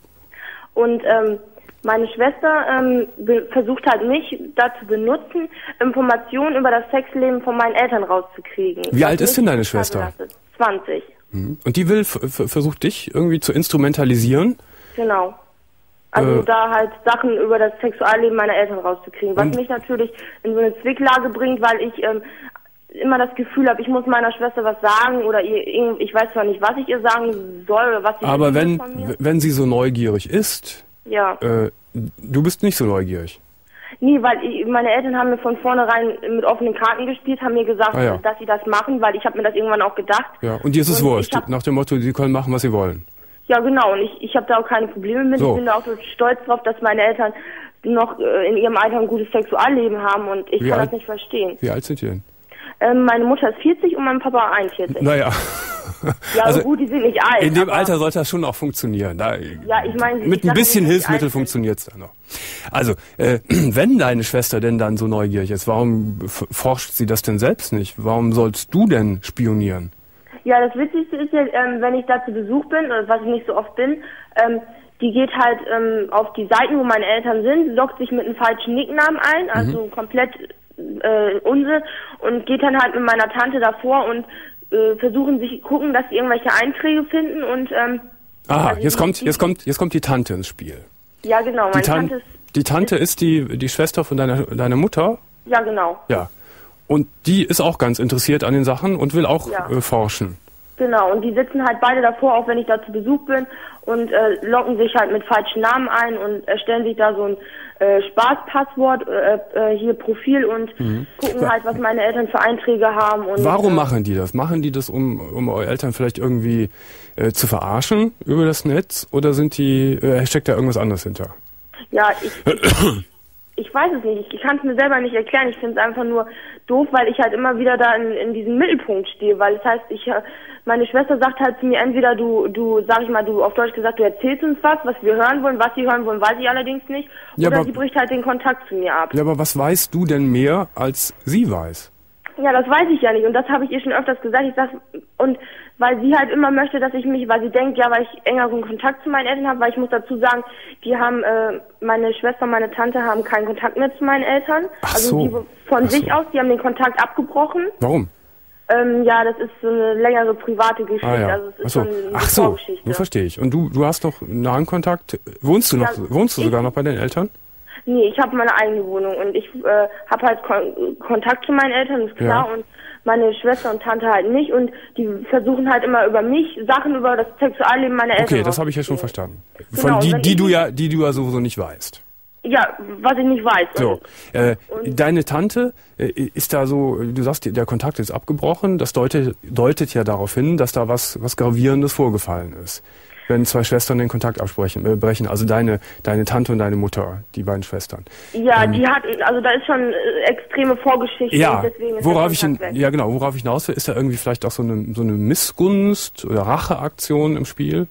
Und ähm, meine Schwester ähm, be- versucht halt mich dazu benutzen, Informationen über das Sexleben von meinen Eltern rauszukriegen. Wie Was alt ist mich denn deine total Schwester? belastet. zwanzig. Mhm. Und die will, f- f- versucht dich irgendwie zu instrumentalisieren? Genau. Also Äh. da halt Sachen über das Sexualleben meiner Eltern rauszukriegen. Was Und- mich natürlich in so eine Zwicklage bringt, weil ich ähm, immer das Gefühl habe, ich muss meiner Schwester was sagen oder ihr, irgend- ich weiß zwar nicht, was ich ihr sagen soll oder was sie Aber will wenn, von mir. w- wenn sie so neugierig ist, Ja. äh, du bist nicht so neugierig. Nee, weil ich, meine Eltern haben mir von vornherein mit offenen Karten gespielt, haben mir gesagt, Ah, ja. dass sie das machen, weil ich habe mir das irgendwann auch gedacht. Ja, und dir ist es Und wurscht, ich hab- nach dem Motto, sie können machen, was sie wollen. Ja, genau. Und ich, ich habe da auch keine Probleme mit. So. Ich bin da auch so stolz drauf, dass meine Eltern noch äh, in ihrem Alter ein gutes Sexualleben haben und ich Wie kann alt- das nicht verstehen. Wie alt sind die denn? Ähm, meine Mutter ist vierzig und mein Papa einundvierzig. Naja. Ja, also gut, die sind nicht alt. in dem aber- Alter sollte das schon auch funktionieren. Da, Ja, ich meine, mit ich ein sag bisschen nicht, dass die Hilfsmittel alt sind. funktioniert es dann noch. Also, äh, wenn deine Schwester denn dann so neugierig ist, warum f- forscht sie das denn selbst nicht? Warum sollst du denn spionieren? Ja, das Witzigste ist ja, ähm, wenn ich da zu Besuch bin, oder was ich nicht so oft bin, ähm, die geht halt ähm, auf die Seiten, wo meine Eltern sind, loggt sich mit einem falschen Nicknamen ein, also komplett äh, Unsinn, und geht dann halt mit meiner Tante davor und äh, versuchen sich gucken, dass sie irgendwelche Einträge finden und ähm, Aha, also jetzt die- kommt, die- jetzt kommt, jetzt kommt die Tante ins Spiel. Ja, genau, Die, meine Tan Tante ist, die Tante ist die, die Schwester von deiner, deiner Mutter? ja genau, Ja. Und die ist auch ganz interessiert an den Sachen und will auch Ja. äh, forschen. genau, und die sitzen halt beide davor, auch wenn ich da zu Besuch bin, und äh, loggen sich halt mit falschen Namen ein und erstellen sich da so ein äh, Spaßpasswort, äh, äh, hier Profil und gucken halt, was meine Eltern für Einträge haben. Und, Warum äh, machen die das? Machen die das, um, um eure Eltern vielleicht irgendwie äh, zu verarschen über das Netz? Oder sind die, äh, steckt da irgendwas anderes hinter? Ja, ich, ich, ich weiß es nicht. Ich, ich kann es mir selber nicht erklären. Ich finde es einfach nur doof, weil ich halt immer wieder da in, in diesem Mittelpunkt stehe. Weil das heißt, ich, äh, meine Schwester sagt halt zu mir, entweder du, du, sag ich mal, du auf Deutsch gesagt, du erzählst uns was, was wir hören wollen. Was sie hören wollen, weiß ich allerdings nicht. Ja, Oder aber- sie bricht halt den Kontakt zu mir ab. Ja, aber was weißt du denn mehr, als sie weiß? Ja, das weiß ich ja nicht und das habe ich ihr schon öfters gesagt. Ich sag, und weil sie halt immer möchte, dass ich mich, weil sie denkt, ja, weil ich engeren Kontakt zu meinen Eltern habe, weil ich muss dazu sagen, die haben, äh, meine Schwester und meine Tante haben keinen Kontakt mehr zu meinen Eltern. Ach also so. die von Ach sich so. aus, die haben den Kontakt abgebrochen. Warum? Ähm, ja, das ist so eine längere private Geschichte. Ah ja. Also es ist Ach so, schon eine Ach so. Vorgeschichte. Nun verstehe ich. Und du, du hast noch nahen Kontakt? Wohnst du noch? Ja, wohnst du ich- sogar noch bei deinen Eltern? Nee, ich habe meine eigene Wohnung und ich äh, habe halt Kon Kontakt zu meinen Eltern, ist klar, Ja. und meine Schwester und Tante halt nicht und die versuchen halt immer über mich Sachen über das Sexualleben meiner Eltern. Okay, das habe ich ja schon rauszukriegen. verstanden. Von Genau, die, wenn die ich du nicht- ja, die du ja sowieso nicht weißt. Ja, was ich nicht weiß. So, Und, äh, und- deine Tante äh, ist da so, du sagst, der Kontakt ist abgebrochen. Das deutet, deutet ja darauf hin, dass da was, was Gravierendes vorgefallen ist. Wenn zwei Schwestern den Kontakt absprechen, äh, brechen, also deine, deine Tante und deine Mutter, die beiden Schwestern. ja, ähm, die hat, also da ist schon äh, extreme Vorgeschichte. Ja, und deswegen ist worauf der ich, hin, Kontakt weg. ja genau, worauf ich hinaus will, ist da irgendwie vielleicht auch so eine, so eine Missgunst oder Racheaktion im Spiel?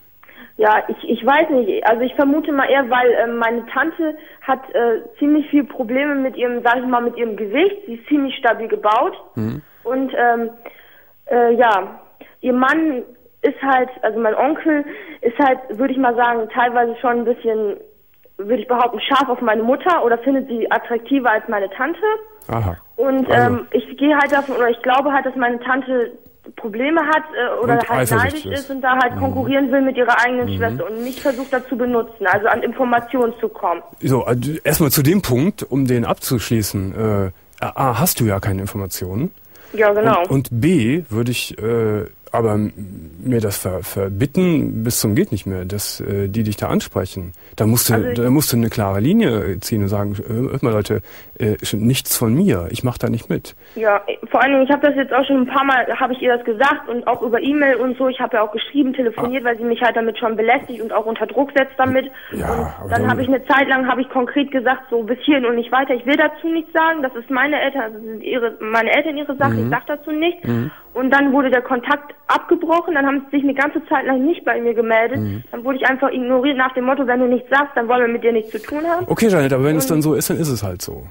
Ja, ich, ich weiß nicht. Also ich vermute mal eher, weil ähm, meine Tante hat äh, ziemlich viel Probleme mit ihrem, sag ich mal, mit ihrem Gewicht. Sie ist ziemlich stabil gebaut. Mhm. Und ähm, äh, ja, ihr Mann ist halt, also mein Onkel ist halt, würde ich mal sagen, teilweise schon ein bisschen, würde ich behaupten, scharf auf meine Mutter oder findet sie attraktiver als meine Tante. Aha. Und Also. ähm, ich gehe halt davon, oder ich glaube halt, dass meine Tante Probleme hat äh, oder Und halt eifersüchtig neidisch ist. ist und da halt konkurrieren will mit ihrer eigenen Schwester und mich versucht dazu benutzen, also an Informationen zu kommen. So, also erstmal zu dem Punkt, um den abzuschließen. Äh, A, hast du ja keine Informationen. Ja, genau. Und, und B, würde ich äh, aber m- mir das ver, verbitten bis zum geht nicht mehr, dass äh, die dich da ansprechen. Da musst du, Also ich- da musst du eine klare Linie ziehen und sagen, äh, hört mal Leute, äh, nichts von mir, ich mache da nicht mit. Ja, vor allen Dingen, ich habe das jetzt auch schon ein paar Mal, habe ich ihr das gesagt und auch über E-Mail und so. Ich habe ja auch geschrieben, telefoniert, weil sie mich halt damit schon belästigt und auch unter Druck setzt damit. Ja, aber und dann dann- habe ich eine Zeit lang, habe ich konkret gesagt, so bis hierhin und nicht weiter. Ich will dazu nichts sagen, das ist meine Eltern, also das sind ihre, meine Eltern ihre Sache, ich sag dazu nichts. Und dann wurde der Kontakt abgebrochen, dann haben sie sich eine ganze Zeit lang nicht bei mir gemeldet. Dann wurde ich einfach ignoriert nach dem Motto, wenn du nichts sagst, dann wollen wir mit dir nichts zu tun haben. Okay, Janet, aber wenn es Und- dann so ist, dann ist es halt so.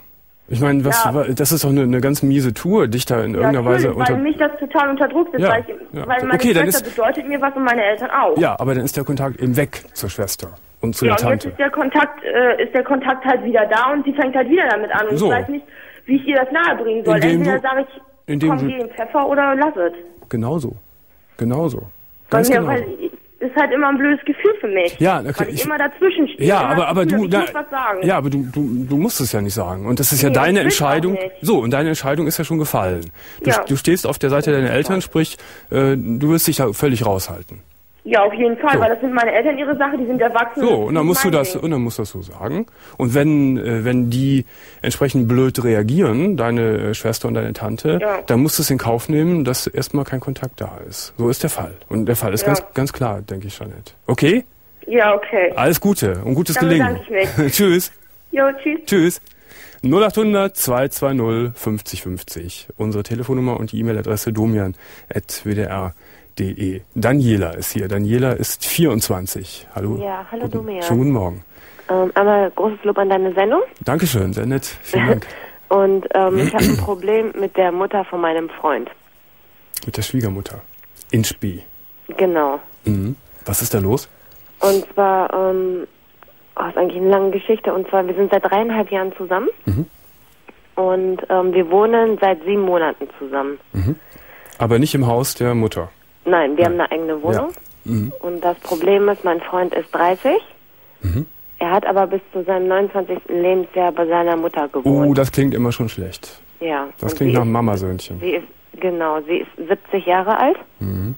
Ich meine, was, Ja. das ist doch eine, eine ganz miese Tour, dich da in Ja, irgendeiner Weise natürlich, weil unter... mich das total unter Druck setzt, Ja, weil, ich, ja. weil meine Okay, dann Schwester ist- bedeutet mir was und meine Eltern auch. Ja, aber dann ist der Kontakt eben weg zur Schwester und zu Ja, der und jetzt Tante. ist der Kontakt, äh, ist der Kontakt halt wieder da und sie fängt halt wieder damit an. Und So. ich weiß nicht, wie ich ihr das nahebringen soll. Indem Entweder du- sage ich, indem komm, du- geh in Pfeffer oder lass es. Genauso. Genauso. Weil, Ganz mir, genau. weil ist halt immer ein blödes Gefühl für mich. Ja, okay, weil ich, ich- immer dazwischen stehe. Ja, Immer aber, das aber Gefühl, du, ich na, muss was sagen. ja, aber du, du, du musst es ja nicht sagen. Und das ist ja Nee, deine ich will's auch Entscheidung. nicht. So, und deine Entscheidung ist ja schon gefallen. Du, Ja. du stehst auf der Seite deiner Eltern, sprich, äh, du willst dich da völlig raushalten. Ja, auf jeden Fall, So. weil das sind meine Eltern ihre Sache, die sind erwachsen. So, und dann musst du mein das, Ding. und dann musst du das so sagen. Und wenn, äh, wenn die entsprechend blöd reagieren, deine äh, Schwester und deine Tante, Ja. dann musst du es in Kauf nehmen, dass erstmal kein Kontakt da ist. So ist der Fall. Und der Fall ist Ja. ganz, ganz klar, denke ich, Jeanette. Okay? Ja, okay. Alles Gute und gutes Dann Gelingen. bedanke ich mich. Tschüss. Jo, tschüss. Tschüss. null acht hundert zwei zwei null fünfzig fünfzig. Unsere Telefonnummer und die E-Mail-Adresse domian at w d r punkt d e. Daniela ist hier. Daniela ist vierundzwanzig. Hallo. Ja, hallo Guten, Domian. Schönen guten Morgen. Ähm, einmal großes Lob an deine Sendung. Dankeschön, sehr nett. Vielen Dank. Und ähm, ich habe ein Problem mit der Mutter von meinem Freund. Mit der Schwiegermutter. In Spee. Genau. Mhm. Was ist da los? Und zwar, ähm, oh, ist eigentlich eine lange Geschichte. Und zwar, wir sind seit dreieinhalb Jahren zusammen. Mhm. Und ähm, wir wohnen seit sieben Monaten zusammen. Aber nicht im Haus der Mutter. Nein, wir haben eine eigene Wohnung. Mhm. Und das Problem ist, mein Freund ist dreißig. Mhm. Er hat aber bis zu seinem neunundzwanzigsten Lebensjahr bei seiner Mutter gewohnt. Oh, das klingt immer schon schlecht. ja. Das Und klingt sie nach ist- Mamasöhnchen. Sie ist, genau, sie ist siebzig Jahre alt. Mhm.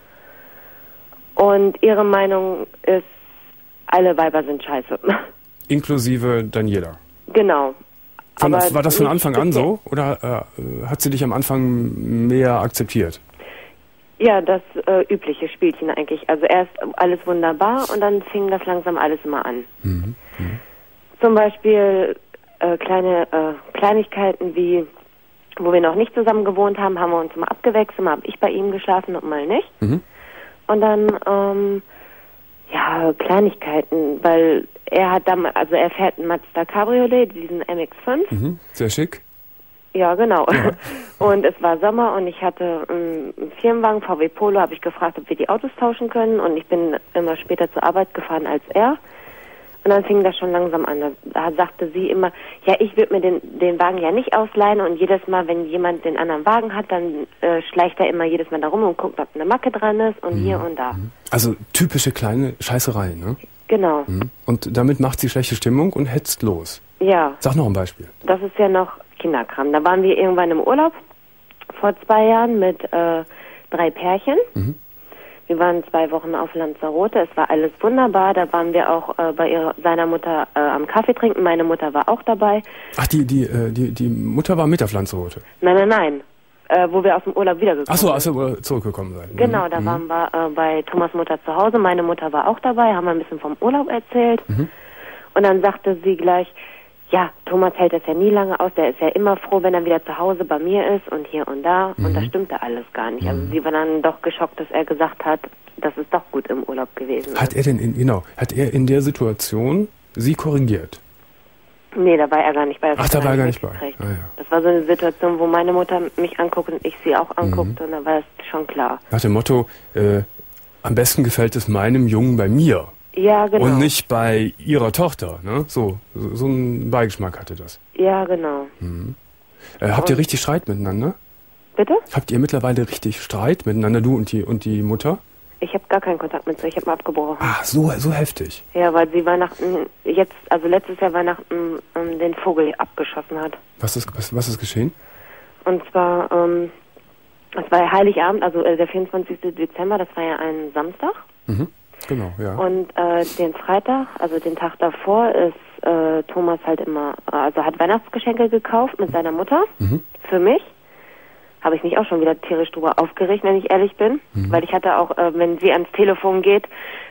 Und ihre Meinung ist, alle Weiber sind scheiße. Inklusive Daniela. Genau. Von, Aber war das von nicht Anfang an speziell- so? Oder äh, hat sie dich am Anfang mehr akzeptiert? Ja, das äh, übliche Spielchen eigentlich. Also erst alles wunderbar und dann fing das langsam alles immer an. Mhm. Zum Beispiel äh, kleine äh, Kleinigkeiten wie, wo wir noch nicht zusammen gewohnt haben, haben wir uns mal abgewechselt. Mal habe ich bei ihm geschlafen und mal nicht. Mhm. Und dann, ähm, ja, Kleinigkeiten, weil er hat damals, also er fährt einen Mazda Cabriolet, diesen M X fünf. Mhm. Sehr schick. Ja, genau. Und es war Sommer und ich hatte ähm, einen Firmenwagen, V W Polo, habe ich gefragt, ob wir die Autos tauschen können und ich bin immer später zur Arbeit gefahren als er. Und dann fing das schon langsam an. Da sagte sie immer, ja, ich würde mir den, den Wagen ja nicht ausleihen und jedes Mal, wenn jemand den anderen Wagen hat, dann äh, schleicht er immer jedes Mal da rum und guckt, ob eine Macke dran ist und hier und da. Also typische kleine Scheißerei, ne? Genau. Mhm. Und damit macht sie schlechte Stimmung und hetzt los. Ja, Sag noch ein Beispiel. das ist ja noch Kinderkram. Da waren wir irgendwann im Urlaub vor zwei Jahren mit äh, drei Pärchen. Mhm. Wir waren zwei Wochen auf Lanzarote. Es war alles wunderbar. Da waren wir auch äh, bei ihrer, seiner Mutter äh, am Kaffee trinken. Meine Mutter war auch dabei. Ach, die, die, äh, die, die Mutter war mit auf Lanzarote. Nein, nein, nein. Äh, wo wir aus dem Urlaub wiedergekommen Ach so, sind. als ihr zurückgekommen seid. Genau, da waren wir äh, bei Thomas Mutter zu Hause. Meine Mutter war auch dabei, haben wir ein bisschen vom Urlaub erzählt. Und dann sagte sie gleich, ja, Thomas hält das ja nie lange aus. Der ist ja immer froh, wenn er wieder zu Hause bei mir ist und hier und da. Und das stimmte alles gar nicht. Also sie war dann doch geschockt, dass er gesagt hat, dass es doch gut im Urlaub gewesen Hat ist. er denn, in, genau, hat er in der Situation sie korrigiert? Nee, da war er gar nicht bei. Das Ach, hat da er war er gar nicht bei. mitgekriegt. Ah, ja. Das war so eine Situation, wo meine Mutter mich anguckt und ich sie auch anguckte. Und da war es schon klar. Nach dem Motto, äh, am besten gefällt es meinem Jungen bei mir. Ja, genau. Und nicht bei ihrer Tochter, ne? So, so, so einen Beigeschmack hatte das. Ja, genau. Äh, habt ihr richtig Streit miteinander? Bitte? Habt ihr mittlerweile richtig Streit miteinander, du und die und die Mutter? Ich habe gar keinen Kontakt mit ihr. Ich habe mal abgebrochen. Ah, so, so heftig. Ja, weil sie Weihnachten, jetzt, also letztes Jahr Weihnachten, ähm, den Vogel abgeschossen hat. Was ist, was, was ist geschehen? Und zwar, ähm, es war ja Heiligabend, also äh, der vierundzwanzigsten Dezember, das war ja ein Samstag. Mhm. Genau, ja. Und äh, den Freitag, also den Tag davor, ist äh, Thomas halt immer, also hat Weihnachtsgeschenke gekauft mit seiner Mutter Mhm. für mich. Habe ich mich auch schon wieder tierisch drüber aufgeregt, wenn ich ehrlich bin. Mhm. Weil ich hatte auch, äh, wenn sie ans Telefon geht,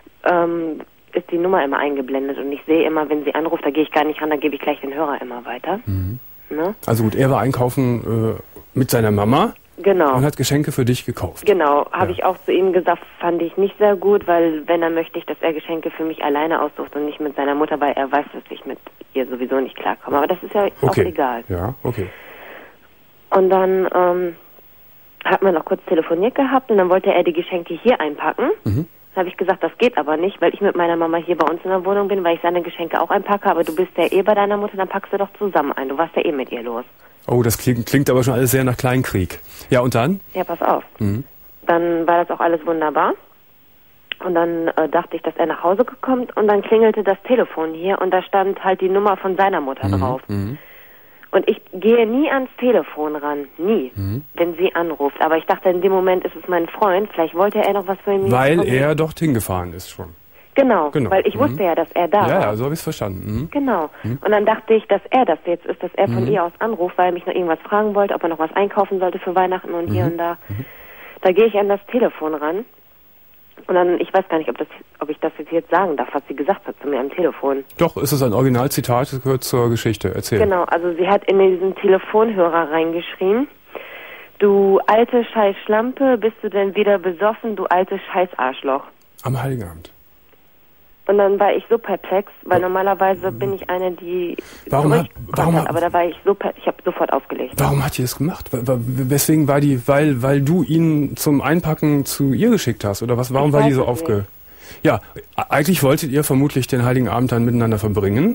ähm, ist die Nummer immer eingeblendet. Und ich sehe immer, wenn sie anruft, da gehe ich gar nicht ran, da gebe ich gleich den Hörer immer weiter. Mhm. Ne? Also gut, er war einkaufen äh, mit seiner Mama Genau. Und hat Geschenke für dich gekauft. Genau, habe Ja. ich auch zu ihm gesagt, fand ich nicht sehr gut, weil wenn, dann möchte ich, dass er Geschenke für mich alleine aussucht und nicht mit seiner Mutter, weil er weiß, dass ich mit ihr sowieso nicht klarkomme. Aber das ist ja auch Okay. egal. Ja, okay. Und dann ähm, hat man noch kurz telefoniert gehabt und dann wollte er die Geschenke hier einpacken. Mhm. Dann habe ich gesagt, das geht aber nicht, weil ich mit meiner Mama hier bei uns in der Wohnung bin, weil ich seine Geschenke auch einpacke, aber du bist ja eh bei deiner Mutter, dann packst du doch zusammen ein. Du warst ja eh mit ihr los. Oh, das klingt, klingt aber schon alles sehr nach Kleinkrieg. Ja, und dann? Ja, pass auf. Mhm. Dann war das auch alles wunderbar. Und dann äh, dachte ich, dass er nach Hause kommt und dann klingelte das Telefon hier und da stand halt die Nummer von seiner Mutter Mhm. drauf. Mhm. Und ich gehe nie ans Telefon ran, nie, Mhm. wenn sie anruft. Aber ich dachte, in dem Moment ist es mein Freund, vielleicht wollte er noch was von mir. Weil von mir. er dorthin gefahren ist schon. Genau, Genau. weil ich Mhm. wusste ja, dass er da Ja, war. ja, so habe ich es verstanden. Mhm. Genau. Mhm. Und dann dachte ich, dass er das jetzt ist, dass er von Mhm. ihr aus anruft, weil er mich noch irgendwas fragen wollte, ob er noch was einkaufen sollte für Weihnachten und hier Mhm. und da. Da gehe ich an das Telefon ran. Und dann, ich weiß gar nicht, ob, das, ob ich das jetzt sagen darf, was sie gesagt hat zu mir am Telefon. Doch, ist es ein Originalzitat, das gehört zur Geschichte. Erzähl. Genau, also sie hat in diesen Telefonhörer reingeschrien, du alte Scheißschlampe, bist du denn wieder besoffen, du altes Scheißarschloch. Am Heiligen Abend. Und dann war ich so perplex, weil normalerweise bin ich eine, die Warum hat- zurückkontert, warum hat- aber da war ich so per ich habe sofort aufgelegt. Warum hat die das gemacht? Wa- wa- Weswegen war die, weil, weil du ihn zum Einpacken zu ihr geschickt hast? Oder was? Warum Ich war die weiß so es aufge... nicht. Ja, e- eigentlich wolltet ihr vermutlich den Heiligen Abend dann miteinander verbringen.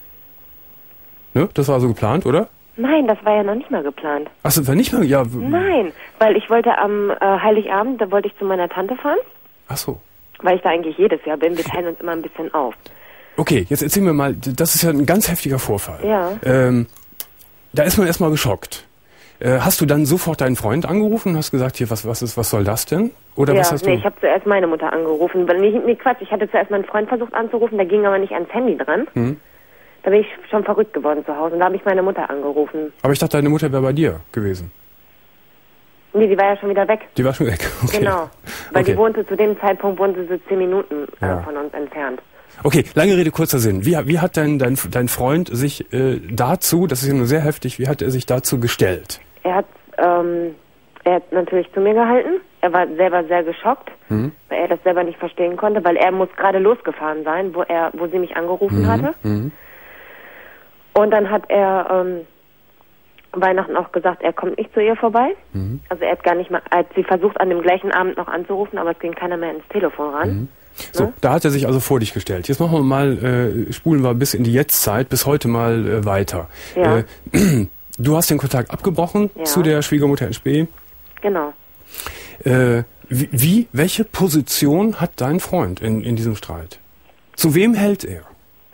Ne? Das war so geplant, oder? Nein, das war ja noch nicht mal geplant. Ach, das war nicht mal... Ja, w- Nein, weil ich wollte am äh, Heiligabend, da wollte ich zu meiner Tante fahren, Ach so. weil ich da eigentlich jedes Jahr bin. Wir teilen uns immer ein bisschen auf. Okay, jetzt erzähl mir mal, das ist ja ein ganz heftiger Vorfall. Ja. Ähm, da ist man erstmal geschockt. Äh, hast du dann sofort deinen Freund angerufen und hast gesagt, hier, was, was ist, was soll das denn? Oder ja, was hast nee, du? ich habe zuerst meine Mutter angerufen. Weil, nee, nee, Quatsch, ich hatte zuerst meinen Freund versucht anzurufen, der ging aber nicht ans Handy dran. Hm? Da bin ich schon verrückt geworden zu Hause und da habe ich meine Mutter angerufen. Aber ich dachte, deine Mutter wäre bei dir gewesen. Nee, die war ja schon wieder weg. Die war schon weg. Okay. Genau. Weil Okay. die wohnte, zu dem Zeitpunkt wohnte sie zehn Minuten äh, Ja. von uns entfernt. Okay, lange Rede, kurzer Sinn. Wie, wie hat dein, dein, dein Freund sich äh, dazu, das ist ja nur sehr heftig, wie hat er sich dazu gestellt? Er hat, ähm, er hat natürlich zu mir gehalten. Er war selber sehr geschockt, Mhm. weil er das selber nicht verstehen konnte, weil er muss gerade losgefahren sein, wo er, wo sie mich angerufen hatte. Mhm. Und dann hat er ähm, Weihnachten auch gesagt, er kommt nicht zu ihr vorbei. Mhm. Also er hat gar nicht mal, er hat sie versucht an dem gleichen Abend noch anzurufen, aber es ging keiner mehr ins Telefon ran. Mhm. So, Ne? da hat er sich also vor dich gestellt. Jetzt machen wir mal, äh, spulen wir bis in die Jetztzeit, bis heute mal äh, weiter. Ja. Äh, du hast den Kontakt abgebrochen Ja. zu der Schwiegermutter in Spee. Genau. Äh, wie, wie, welche Position hat dein Freund in, in diesem Streit? Zu wem hält er?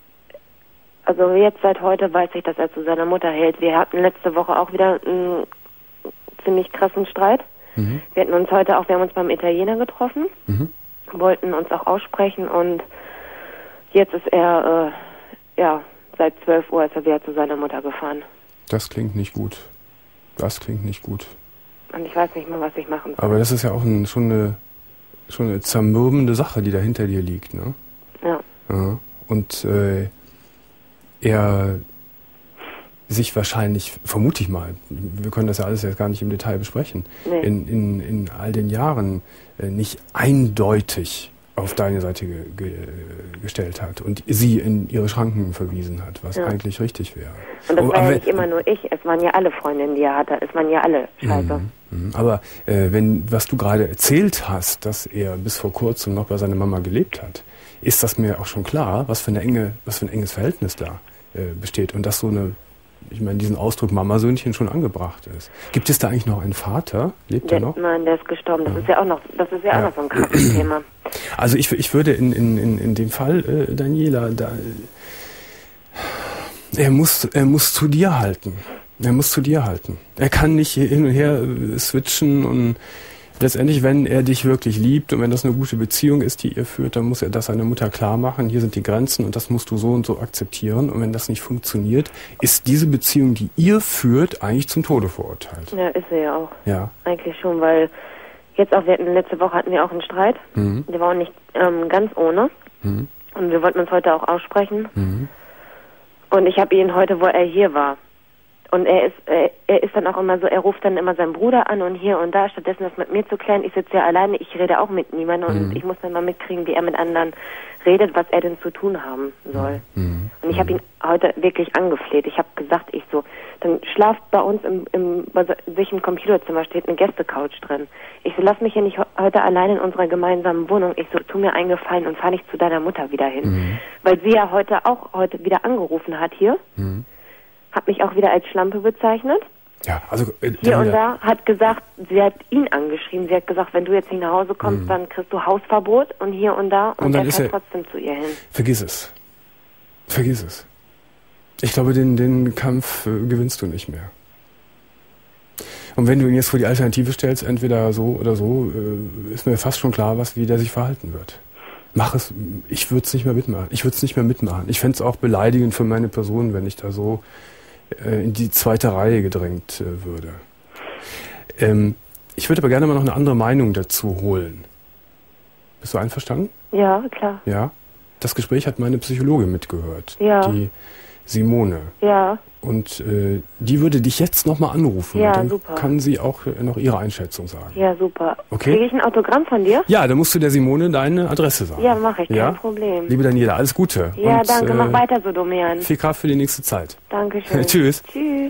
Also jetzt seit heute weiß ich, dass er zu seiner Mutter hält. Wir hatten letzte Woche auch wieder einen ziemlich krassen Streit. Mhm. Wir hatten uns heute auch, wir haben uns beim Italiener getroffen, Mhm. wollten uns auch aussprechen und jetzt ist er, äh, ja, seit zwölf Uhr ist er wieder zu seiner Mutter gefahren. Das klingt nicht gut. Das klingt nicht gut. Und ich weiß nicht mal, was ich machen soll. Aber das ist ja auch ein, schon, eine, schon eine zermürbende Sache, die da hinter dir liegt, ne? Ja. Ja. Und äh, er sich wahrscheinlich, vermute ich mal, wir können das ja alles jetzt gar nicht im Detail besprechen, Nee. in, in, in all den Jahren äh, nicht eindeutig auf deine Seite ge ge gestellt hat und sie in ihre Schranken verwiesen hat, was Ja. eigentlich richtig wäre. Und das Oh, war ja aber- nicht immer nur ich, es waren ja alle Freundinnen, die er hatte, es waren ja alle scheiße. Mhm. Aber äh, wenn, was du gerade erzählt hast, dass er bis vor kurzem noch bei seiner Mama gelebt hat, ist das mir auch schon klar, was für eine enge, was für ein enges Verhältnis da äh, besteht und dass so eine, ich meine, diesen Ausdruck Mamasöhnchen schon angebracht ist. Gibt es da eigentlich noch einen Vater? Lebt Der, er noch? nein, der ist gestorben. Das Ja. ist ja auch noch, das ist ja, Ja. auch noch so ein krasses Thema. Also ich, ich würde in, in, in, in dem Fall, äh, Daniela, da, äh, er muss, er muss zu dir halten. Er muss zu dir halten. Er kann nicht hier hin und her äh, switchen und letztendlich, wenn er dich wirklich liebt und wenn das eine gute Beziehung ist, die ihr führt, dann muss er das seiner Mutter klar machen. Hier sind die Grenzen und das musst du so und so akzeptieren. Und wenn das nicht funktioniert, ist diese Beziehung, die ihr führt, eigentlich zum Tode verurteilt. Ja, ist er ja auch. Ja. Eigentlich schon, weil jetzt auch, wir hatten, letzte Woche hatten wir auch einen Streit. Mhm. Der war auch nicht ähm, ganz ohne. Mhm. Und wir wollten uns heute auch aussprechen. Mhm. Und ich habe ihn heute, wo er hier war, Und er ist, er, er ist dann auch immer so, er ruft dann immer seinen Bruder an und hier und da, stattdessen das mit mir zu klären. Ich sitze ja alleine, ich rede auch mit niemandem und Mhm. ich muss dann mal mitkriegen, wie er mit anderen redet, was er denn zu tun haben soll. Mhm. Und ich habe ihn heute wirklich angefleht. Ich habe gesagt, ich so, dann schlaft bei uns im, im bei sich im Computerzimmer steht eine Gästecouch drin. Ich so, lass mich hier nicht heute alleine in unserer gemeinsamen Wohnung. Ich so, tu mir einen Gefallen und fahr nicht zu deiner Mutter wieder hin. Mhm. Weil sie ja heute auch heute wieder angerufen hat hier. Mhm. Hat mich auch wieder als Schlampe bezeichnet. Ja, also äh, Hier und Daniela, da hat gesagt, sie hat ihn angeschrieben. Sie hat gesagt, wenn du jetzt nicht nach Hause kommst, Mhm. dann kriegst du Hausverbot und hier und da. Und, Und dann er ist fährt er- trotzdem zu ihr hin. vergiss es. Vergiss es. Ich glaube, den, den Kampf äh, gewinnst du nicht mehr. Und wenn du ihn jetzt vor die Alternative stellst, entweder so oder so, äh, ist mir fast schon klar, was, wie der sich verhalten wird. Mach es, ich würde es nicht mehr mitmachen. Ich würde es nicht mehr mitmachen. Ich fände es auch beleidigend für meine Person, wenn ich da so äh, in die zweite Reihe gedrängt äh, würde. Ähm, ich würde aber gerne mal noch eine andere Meinung dazu holen. Bist du einverstanden? Ja, klar. Ja. Das Gespräch hat meine Psychologin mitgehört. Ja. Die Simone. Ja, Und äh, die würde dich jetzt nochmal anrufen. Ja, und dann super. kann sie auch äh, noch ihre Einschätzung sagen. ja, super. Okay. Kriege ich ein Autogramm von dir? Ja, dann musst du der Simone deine Adresse sagen. Ja, mache ich, kein Ja? Problem. Liebe Daniela, alles Gute. Ja, und, danke, äh, mach weiter so, Domian. Viel Kraft für die nächste Zeit. Dankeschön. Tschüss. Tschüss.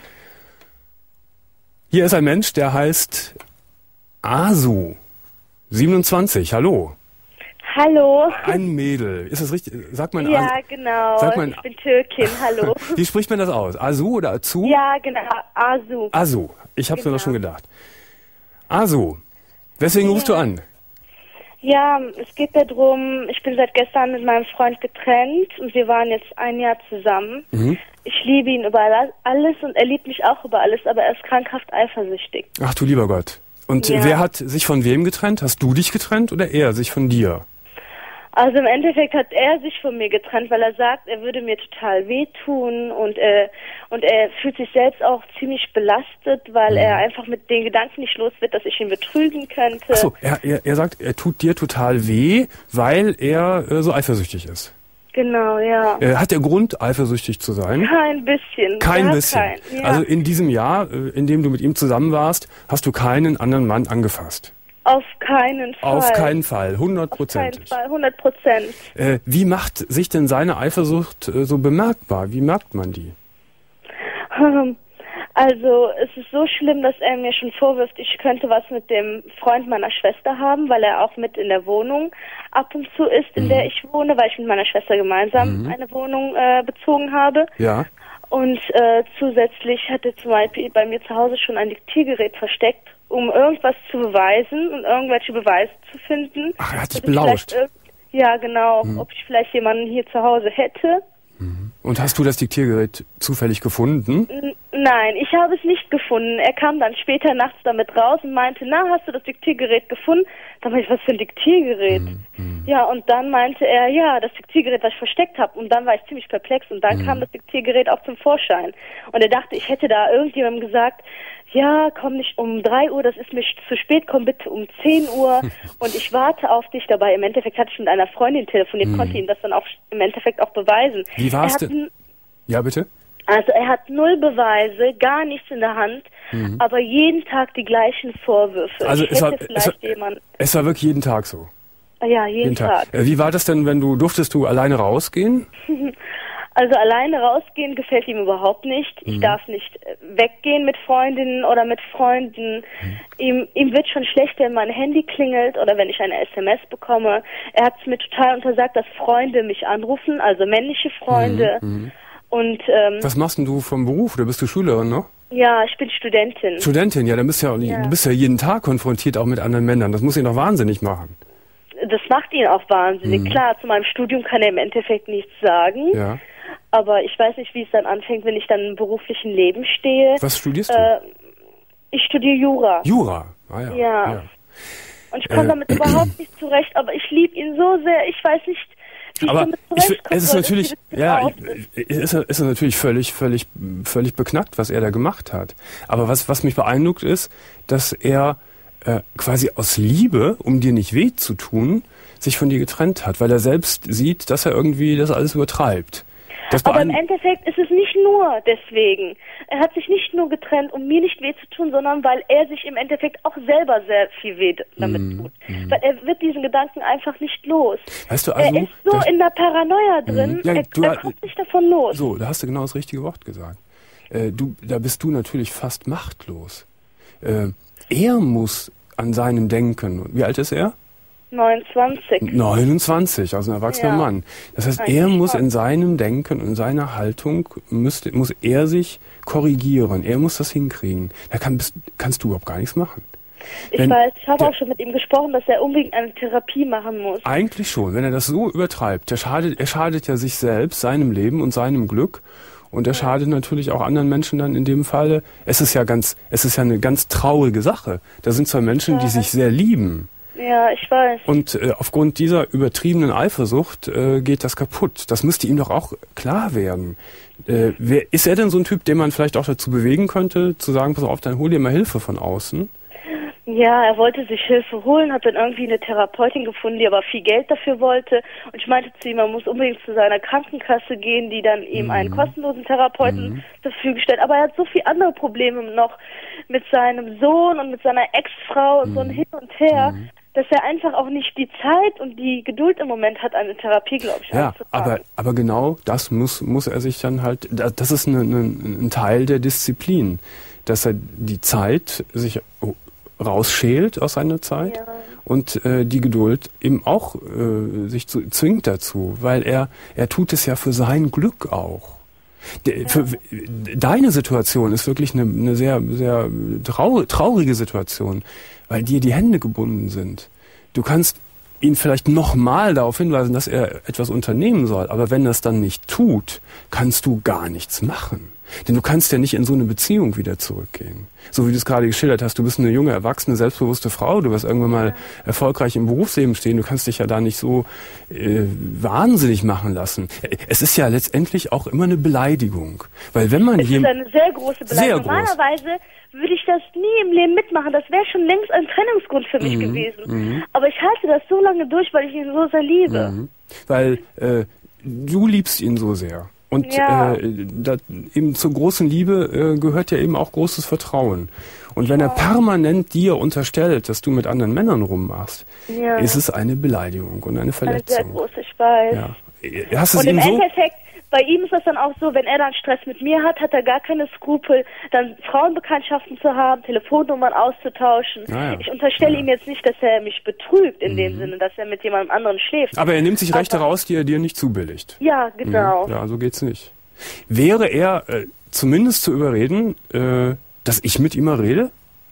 Hier ist ein Mensch, der heißt Asu. siebenundzwanzig, hallo. Hallo. Ein Mädel. Ist das richtig? Sagt man Ja, Asu? genau. Sag mal- Ich bin Türkin. Hallo. Wie spricht man das aus? Asu oder Azu? Ja, genau. Asu. Asu. Ich hab's mir Genau. doch schon gedacht. Asu. Weswegen Ja. rufst du an? Ja, es geht darum, ich bin seit gestern mit meinem Freund getrennt und wir waren jetzt ein Jahr zusammen. Mhm. Ich liebe ihn über alles und er liebt mich auch über alles, aber er ist krankhaft eifersüchtig. Ach du lieber Gott. Und Ja. wer hat sich von wem getrennt? Hast du dich getrennt oder er sich von dir? Also im Endeffekt hat er sich von mir getrennt, weil er sagt, er würde mir total wehtun und, äh, und er fühlt sich selbst auch ziemlich belastet, weil Mhm. er einfach mit den Gedanken nicht los wird, dass ich ihn betrügen könnte. Achso, er, er, er sagt, er tut dir total weh, weil er äh, so eifersüchtig ist. Genau, ja. Äh, hat er Grund, eifersüchtig zu sein? Kein bisschen. Kein Gar bisschen. Kein. Ja. Also in diesem Jahr, äh, in dem du mit ihm zusammen warst, hast du keinen anderen Mann angefasst. Auf keinen Fall. Auf keinen Fall, Auf keinen hundertprozentig. Fall, hundert Prozent. Äh, wie macht sich denn seine Eifersucht äh, so bemerkbar? Wie merkt man die? Also es ist so schlimm, dass er mir schon vorwirft, ich könnte was mit dem Freund meiner Schwester haben, weil er auch mit in der Wohnung ab und zu ist, in Mhm. der ich wohne, weil ich mit meiner Schwester gemeinsam Mhm. eine Wohnung äh, bezogen habe. Ja. Und äh, zusätzlich hat er zum Beispiel bei mir zu Hause schon ein Diktiergerät versteckt, um irgendwas zu beweisen und irgendwelche Beweise zu finden. Ach, er hat dich Dass ich vielleicht belauscht. irg- Ja, genau. Mhm. Ob ich vielleicht jemanden hier zu Hause hätte. Und hast du das Diktiergerät zufällig gefunden? N nein, ich habe es nicht gefunden. Er kam dann später nachts damit raus und meinte, na, hast du das Diktiergerät gefunden? Dann meinte ich, was für ein Diktiergerät? Mhm. Ja, und dann meinte er, ja, das Diktiergerät, was ich versteckt habe. Und dann war ich ziemlich perplex und dann Mhm. kam das Diktiergerät auch zum Vorschein. Und er dachte, ich hätte da irgendjemandem gesagt, ja, komm nicht um drei Uhr, das ist mir zu spät, komm bitte um zehn Uhr und ich warte auf dich. Dabei im Endeffekt hatte ich mit einer Freundin telefoniert, Mhm. konnte ihm das dann auch im Endeffekt auch beweisen. Wie war's Er hat denn? Ja, bitte? Also er hat null Beweise, gar nichts in der Hand, Mhm. aber jeden Tag die gleichen Vorwürfe. Also ich es war, hätte es, vielleicht war, jemand. es war wirklich jeden Tag so. Ja, jeden, Tag. Äh, Wie war das denn, wenn du, durftest du alleine rausgehen? Also alleine rausgehen gefällt ihm überhaupt nicht. Ich Mhm. darf nicht äh, weggehen mit Freundinnen oder mit Freunden. Mhm. Ihm, ihm wird schon schlecht, wenn mein Handy klingelt oder wenn ich eine S M S bekomme. Er hat es mir total untersagt, dass Freunde mich anrufen, also männliche Freunde. Mhm. Und ähm, Was machst denn du vom Beruf? Oder bist du Schülerin noch? ja, ich bin Studentin. Studentin, ja, dann bist du ja, Ja. du bist ja jeden Tag konfrontiert auch mit anderen Männern. Das muss ihn doch wahnsinnig machen. Das macht ihn auch wahnsinnig. Mhm. Klar, zu meinem Studium kann er im Endeffekt nichts sagen. Ja. Aber ich weiß nicht, wie es dann anfängt, wenn ich dann im beruflichen Leben stehe. Was studierst du? Äh, ich studiere Jura. Jura. Ah, ja. Ja. Und ich komme Äh, damit überhaupt nicht zurecht, aber ich liebe ihn so sehr. Ich weiß nicht, wie ich Aber damit ich, zurechtkomme. es ist weil das natürlich, dieses ja, Chaos ist. ist, ist, ist natürlich völlig, völlig, völlig beknackt, was er da gemacht hat. Aber was, was mich beeindruckt ist, dass er äh, quasi aus Liebe, um dir nicht weh zu tun, sich von dir getrennt hat, weil er selbst sieht, dass er irgendwie das alles übertreibt. Das Aber im Endeffekt ist es nicht nur deswegen. Er hat sich nicht nur getrennt, um mir nicht weh zu tun, sondern weil er sich im Endeffekt auch selber sehr viel weh damit mm, tut. Mm. Weil er wird diesen Gedanken einfach nicht los. Weißt du, also, er ist so das, in der Paranoia drin, ja, er, du, er kommt nicht davon los. So, da hast du genau das richtige Wort gesagt. Äh, du, da bist du natürlich fast machtlos. Äh, er muss an seinem Denken, wie alt ist er? neunundzwanzig. neunundzwanzig, also ein erwachsener ja. Mann. Das heißt, Eigentlich er muss schon. in seinem Denken und in seiner Haltung, müsste, muss er sich korrigieren. Er muss das hinkriegen. Da kann, bist, kannst du überhaupt gar nichts machen. Ich Wenn, weiß, ich habe der, auch schon mit ihm gesprochen, dass er unbedingt eine Therapie machen muss. Eigentlich schon. Wenn er das so übertreibt, der schadet, er schadet ja sich selbst, seinem Leben und seinem Glück. Und er ja. schadet natürlich auch anderen Menschen dann in dem Falle. Es ist ja ganz, es ist ja eine ganz traurige Sache. Da sind zwei Menschen, ja. die sich sehr lieben. Ja, ich weiß. Und äh, aufgrund dieser übertriebenen Eifersucht äh, geht das kaputt. Das müsste ihm doch auch klar werden. Äh, wer, ist er denn so ein Typ, den man vielleicht auch dazu bewegen könnte, zu sagen, pass auf, dann hol dir mal Hilfe von außen? Ja, er wollte sich Hilfe holen, hat dann irgendwie eine Therapeutin gefunden, die aber viel Geld dafür wollte. Und ich meinte zu ihm, man muss unbedingt zu seiner Krankenkasse gehen, die dann ihm mhm. einen kostenlosen Therapeuten mhm. zur Verfügung stellt. Aber er hat so viele andere Probleme noch mit seinem Sohn und mit seiner Ex-Frau und mhm. so ein Hin und Her. Mhm. dass er einfach auch nicht die Zeit und die Geduld im Moment hat, eine Therapie, glaube ich, ja, aber, aber genau das muss, muss er sich dann halt, das ist eine, eine, ein Teil der Disziplin, dass er die Zeit sich rausschält aus seiner Zeit ja. und äh, die Geduld eben auch äh, sich zu, zwingt dazu, weil er, er tut es ja für sein Glück auch. De, ja. für, deine Situation ist wirklich eine, eine sehr, sehr trau, traurige Situation, weil dir die Hände gebunden sind. Du kannst ihn vielleicht nochmal darauf hinweisen, dass er etwas unternehmen soll, aber wenn er es dann nicht tut, kannst du gar nichts machen. Denn du kannst ja nicht in so eine Beziehung wieder zurückgehen. So wie du es gerade geschildert hast, du bist eine junge, erwachsene, selbstbewusste Frau, du wirst irgendwann mal erfolgreich im Berufsleben stehen, du kannst dich ja da nicht so äh, wahnsinnig machen lassen. Es ist ja letztendlich auch immer eine Beleidigung. Weil wenn man es ist eine sehr große Beleidigung. Sehr groß. Normalerweise würde ich das nie im Leben mitmachen, das wäre schon längst ein Trennungsgrund für mich mhm. gewesen. Mhm. Aber ich halte das so lange durch, weil ich ihn so sehr liebe. Mhm. Weil äh, du liebst ihn so sehr. Und ja. äh, da, eben zur großen Liebe äh, gehört ja eben auch großes Vertrauen. Und wenn ja. er permanent dir unterstellt, dass du mit anderen Männern rummachst, ja. ist es eine Beleidigung und eine Verletzung. Eine sehr große, ich weiß. Ja. Hast du und es im ihm so Endeffekt, bei ihm ist das dann auch so, wenn er dann Stress mit mir hat, hat er gar keine Skrupel, dann Frauenbekanntschaften zu haben, Telefonnummern auszutauschen. Ah, ja. Ich unterstelle ja. ihm jetzt nicht, dass er mich betrügt in mhm. dem Sinne, dass er mit jemandem anderen schläft. Aber er nimmt sich Rechte Aber, raus, die er dir nicht zubilligt. Ja, genau. Mhm. Ja, so geht's nicht. Wäre er äh, zumindest zu überreden, äh, dass ich mit ihm mal rede?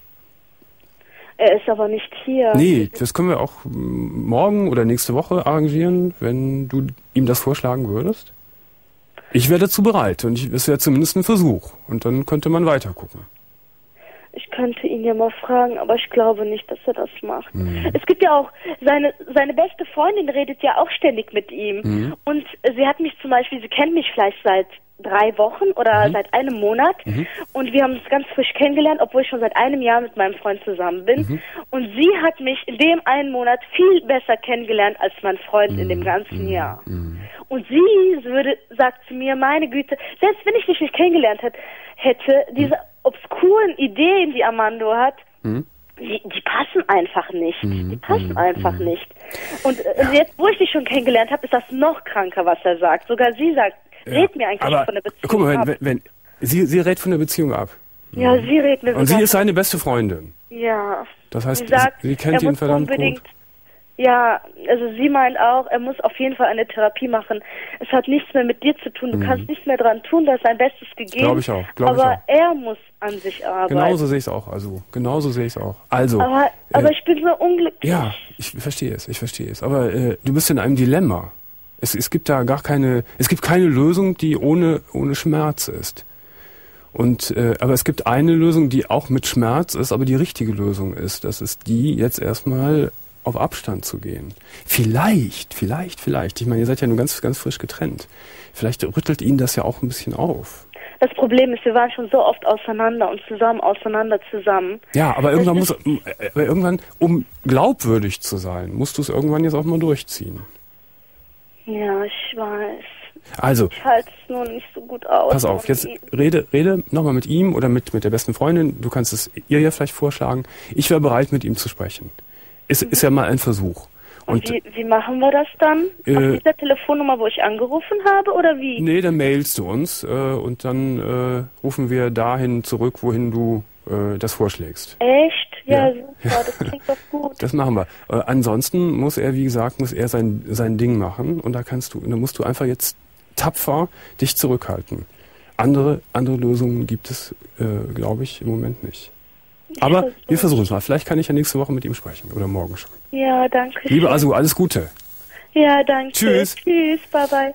Er ist aber nicht hier. Nee, das können wir auch morgen oder nächste Woche arrangieren, wenn du ihm das vorschlagen würdest. Ich wäre dazu bereit und ich, es wäre zumindest ein Versuch. Und dann könnte man weiter gucken. Ich könnte ihn ja mal fragen, aber ich glaube nicht, dass er das macht. Mhm. Es gibt ja auch, seine seine beste Freundin redet ja auch ständig mit ihm. Mhm. Und sie hat mich zum Beispiel, sie kennt mich vielleicht seit drei Wochen oder mhm. seit einem Monat. Mhm. Und wir haben uns ganz frisch kennengelernt, obwohl ich schon seit einem Jahr mit meinem Freund zusammen bin. Mhm. Und sie hat mich in dem einen Monat viel besser kennengelernt als mein Freund mhm. in dem ganzen Jahr. Mhm. Und sie würde, sagt zu mir, meine Güte, selbst wenn ich dich nicht kennengelernt hätte, hätte diese mhm. obskuren Ideen, die Armando hat, mhm. die, die passen einfach nicht. Mhm. Die passen mhm. einfach nicht. Und äh, jetzt, wo ich dich schon kennengelernt habe, ist das noch kranker, was er sagt. Sogar sie sagt, ja. red mir eigentlich Aber, von der Beziehung guck mal, ab. Wenn, wenn, sie, sie rät von der Beziehung ab. Ja, sie redet mir Und sie ist seine beste Freundin. Ja. Das heißt, sie, sagt, sie kennt ihn verdammt gut. Ja, also sie meint auch, er muss auf jeden Fall eine Therapie machen. Es hat nichts mehr mit dir zu tun. Du mhm. kannst nichts mehr dran tun, das ist sein Bestes gegeben. Glaube ich auch. Glaub aber ich auch. er muss an sich arbeiten. Genauso sehe ich es auch. Also genauso sehe ich es auch. Also. Aber, aber äh, ich bin so unglücklich. Ja, ich verstehe es. Ich verstehe es. Aber äh, du bist in einem Dilemma. Es, es gibt da gar keine. Es gibt keine Lösung, die ohne ohne Schmerz ist. Und äh, aber es gibt eine Lösung, die auch mit Schmerz ist, aber die richtige Lösung ist. Das ist die, jetzt erstmal auf Abstand zu gehen. Vielleicht, vielleicht, vielleicht. Ich meine, ihr seid ja nur ganz, ganz frisch getrennt. Vielleicht rüttelt ihn das ja auch ein bisschen auf. Das Problem ist, wir waren schon so oft auseinander und zusammen, auseinander, zusammen. Ja, aber irgendwann muss, aber irgendwann, um glaubwürdig zu sein, musst du es irgendwann jetzt auch mal durchziehen. Ja, ich weiß. Also, Ich halte es nur nicht so gut aus. pass auf, jetzt rede, rede nochmal mit ihm oder mit, mit der besten Freundin. Du kannst es ihr ja vielleicht vorschlagen. Ich wäre bereit, mit ihm zu sprechen. Ist, ist ja mal ein Versuch. Und, und wie, wie machen wir das dann? Äh, Auf dieser Telefonnummer, wo ich angerufen habe, oder wie? Nee, dann mailst du uns äh, und dann äh, rufen wir dahin zurück, wohin du äh, das vorschlägst. Echt? Ja, Ja. super, das klingt doch gut. Das machen wir. Äh, ansonsten muss er, wie gesagt, muss er sein, sein Ding machen und da kannst du, da musst du einfach jetzt tapfer dich zurückhalten. Andere, andere Lösungen gibt es, äh, glaube ich, im Moment nicht. Aber versuch's. wir versuchen es mal. Vielleicht kann ich ja nächste Woche mit ihm sprechen oder morgen schon. Ja, danke. Liebe Asu, alles Gute. Ja, danke. Tschüss. Tschüss, bye bye.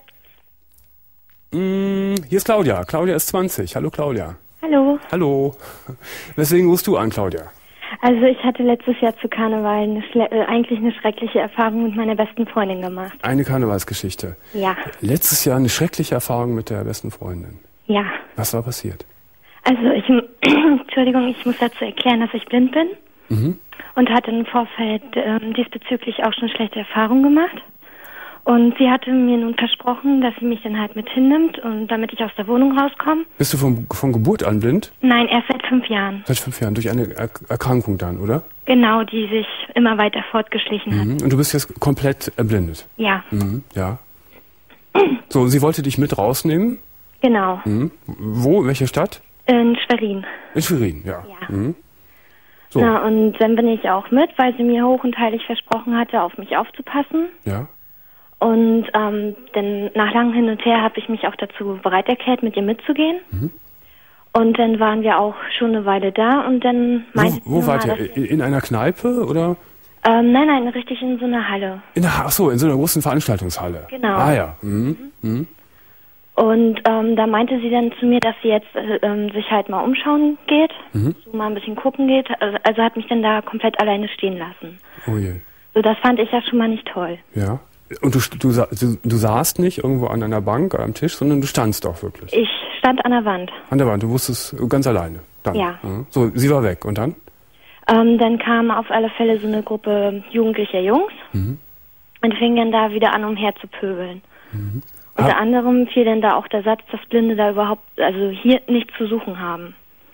Mm, hier ist Claudia. Claudia ist zwanzig. Hallo Claudia. Hallo. Hallo. Weswegen rufst du an, Claudia? Also ich hatte letztes Jahr zu Karneval eine schle- äh, eigentlich eine schreckliche Erfahrung mit meiner besten Freundin gemacht. Eine Karnevalsgeschichte. Ja. Letztes Jahr eine schreckliche Erfahrung mit der besten Freundin. Ja. Was war passiert? Also ich, Entschuldigung, ich muss dazu erklären, dass ich blind bin Mhm. und hatte im Vorfeld ähm, diesbezüglich auch schon schlechte Erfahrungen gemacht. Und sie hatte mir nun versprochen, dass sie mich dann halt mit hinnimmt und damit ich aus der Wohnung rauskomme. Bist du von, von Geburt an blind? Nein, erst seit fünf Jahren. Seit fünf Jahren. Durch eine er Erkrankung dann, oder? Genau, die sich immer weiter fortgeschlichen hat. Mhm. Und du bist jetzt komplett erblindet? Ja, Mhm. Ja. So, sie wollte dich mit rausnehmen? genau. Mhm. Wo? Welche Stadt? In Schwerin. In Schwerin, ja. Ja. Mhm. So, Na, und dann bin ich auch mit, weil sie mir hoch und heilig versprochen hatte, auf mich aufzupassen. ja. Und ähm, dann nach langem Hin und Her habe ich mich auch dazu bereit erklärt, mit ihr mitzugehen. Mhm. Und dann waren wir auch schon eine Weile da und dann meinte Wo, wo sie wart mal, ihr? dass In, in einer Kneipe oder? Ähm, nein, nein, richtig in so einer Halle. In der, ach so, in so einer großen Veranstaltungshalle. Genau. Ah ja. Mhm. Mhm. Und ähm, da meinte sie dann zu mir, dass sie jetzt äh, ähm, sich halt mal umschauen geht, Mhm. so mal ein bisschen gucken geht. Also, also hat mich dann da komplett alleine stehen lassen. Oh je. So, das fand ich ja schon mal nicht toll. Ja. Und du, du, sa- du, du saßt nicht irgendwo an einer Bank oder am Tisch, sondern du standst auch wirklich. Ich stand an der Wand. An der Wand, du wusstest ganz alleine. Dann. Ja. So, sie war weg. Und dann? Ähm, dann kam auf alle Fälle so eine Gruppe jugendlicher Jungs Mhm. und fing dann da wieder an, umher zu pöbeln. Mhm. Unter Ah. anderem fiel dann da auch der Satz, dass Blinde da überhaupt, also hier nichts zu suchen haben.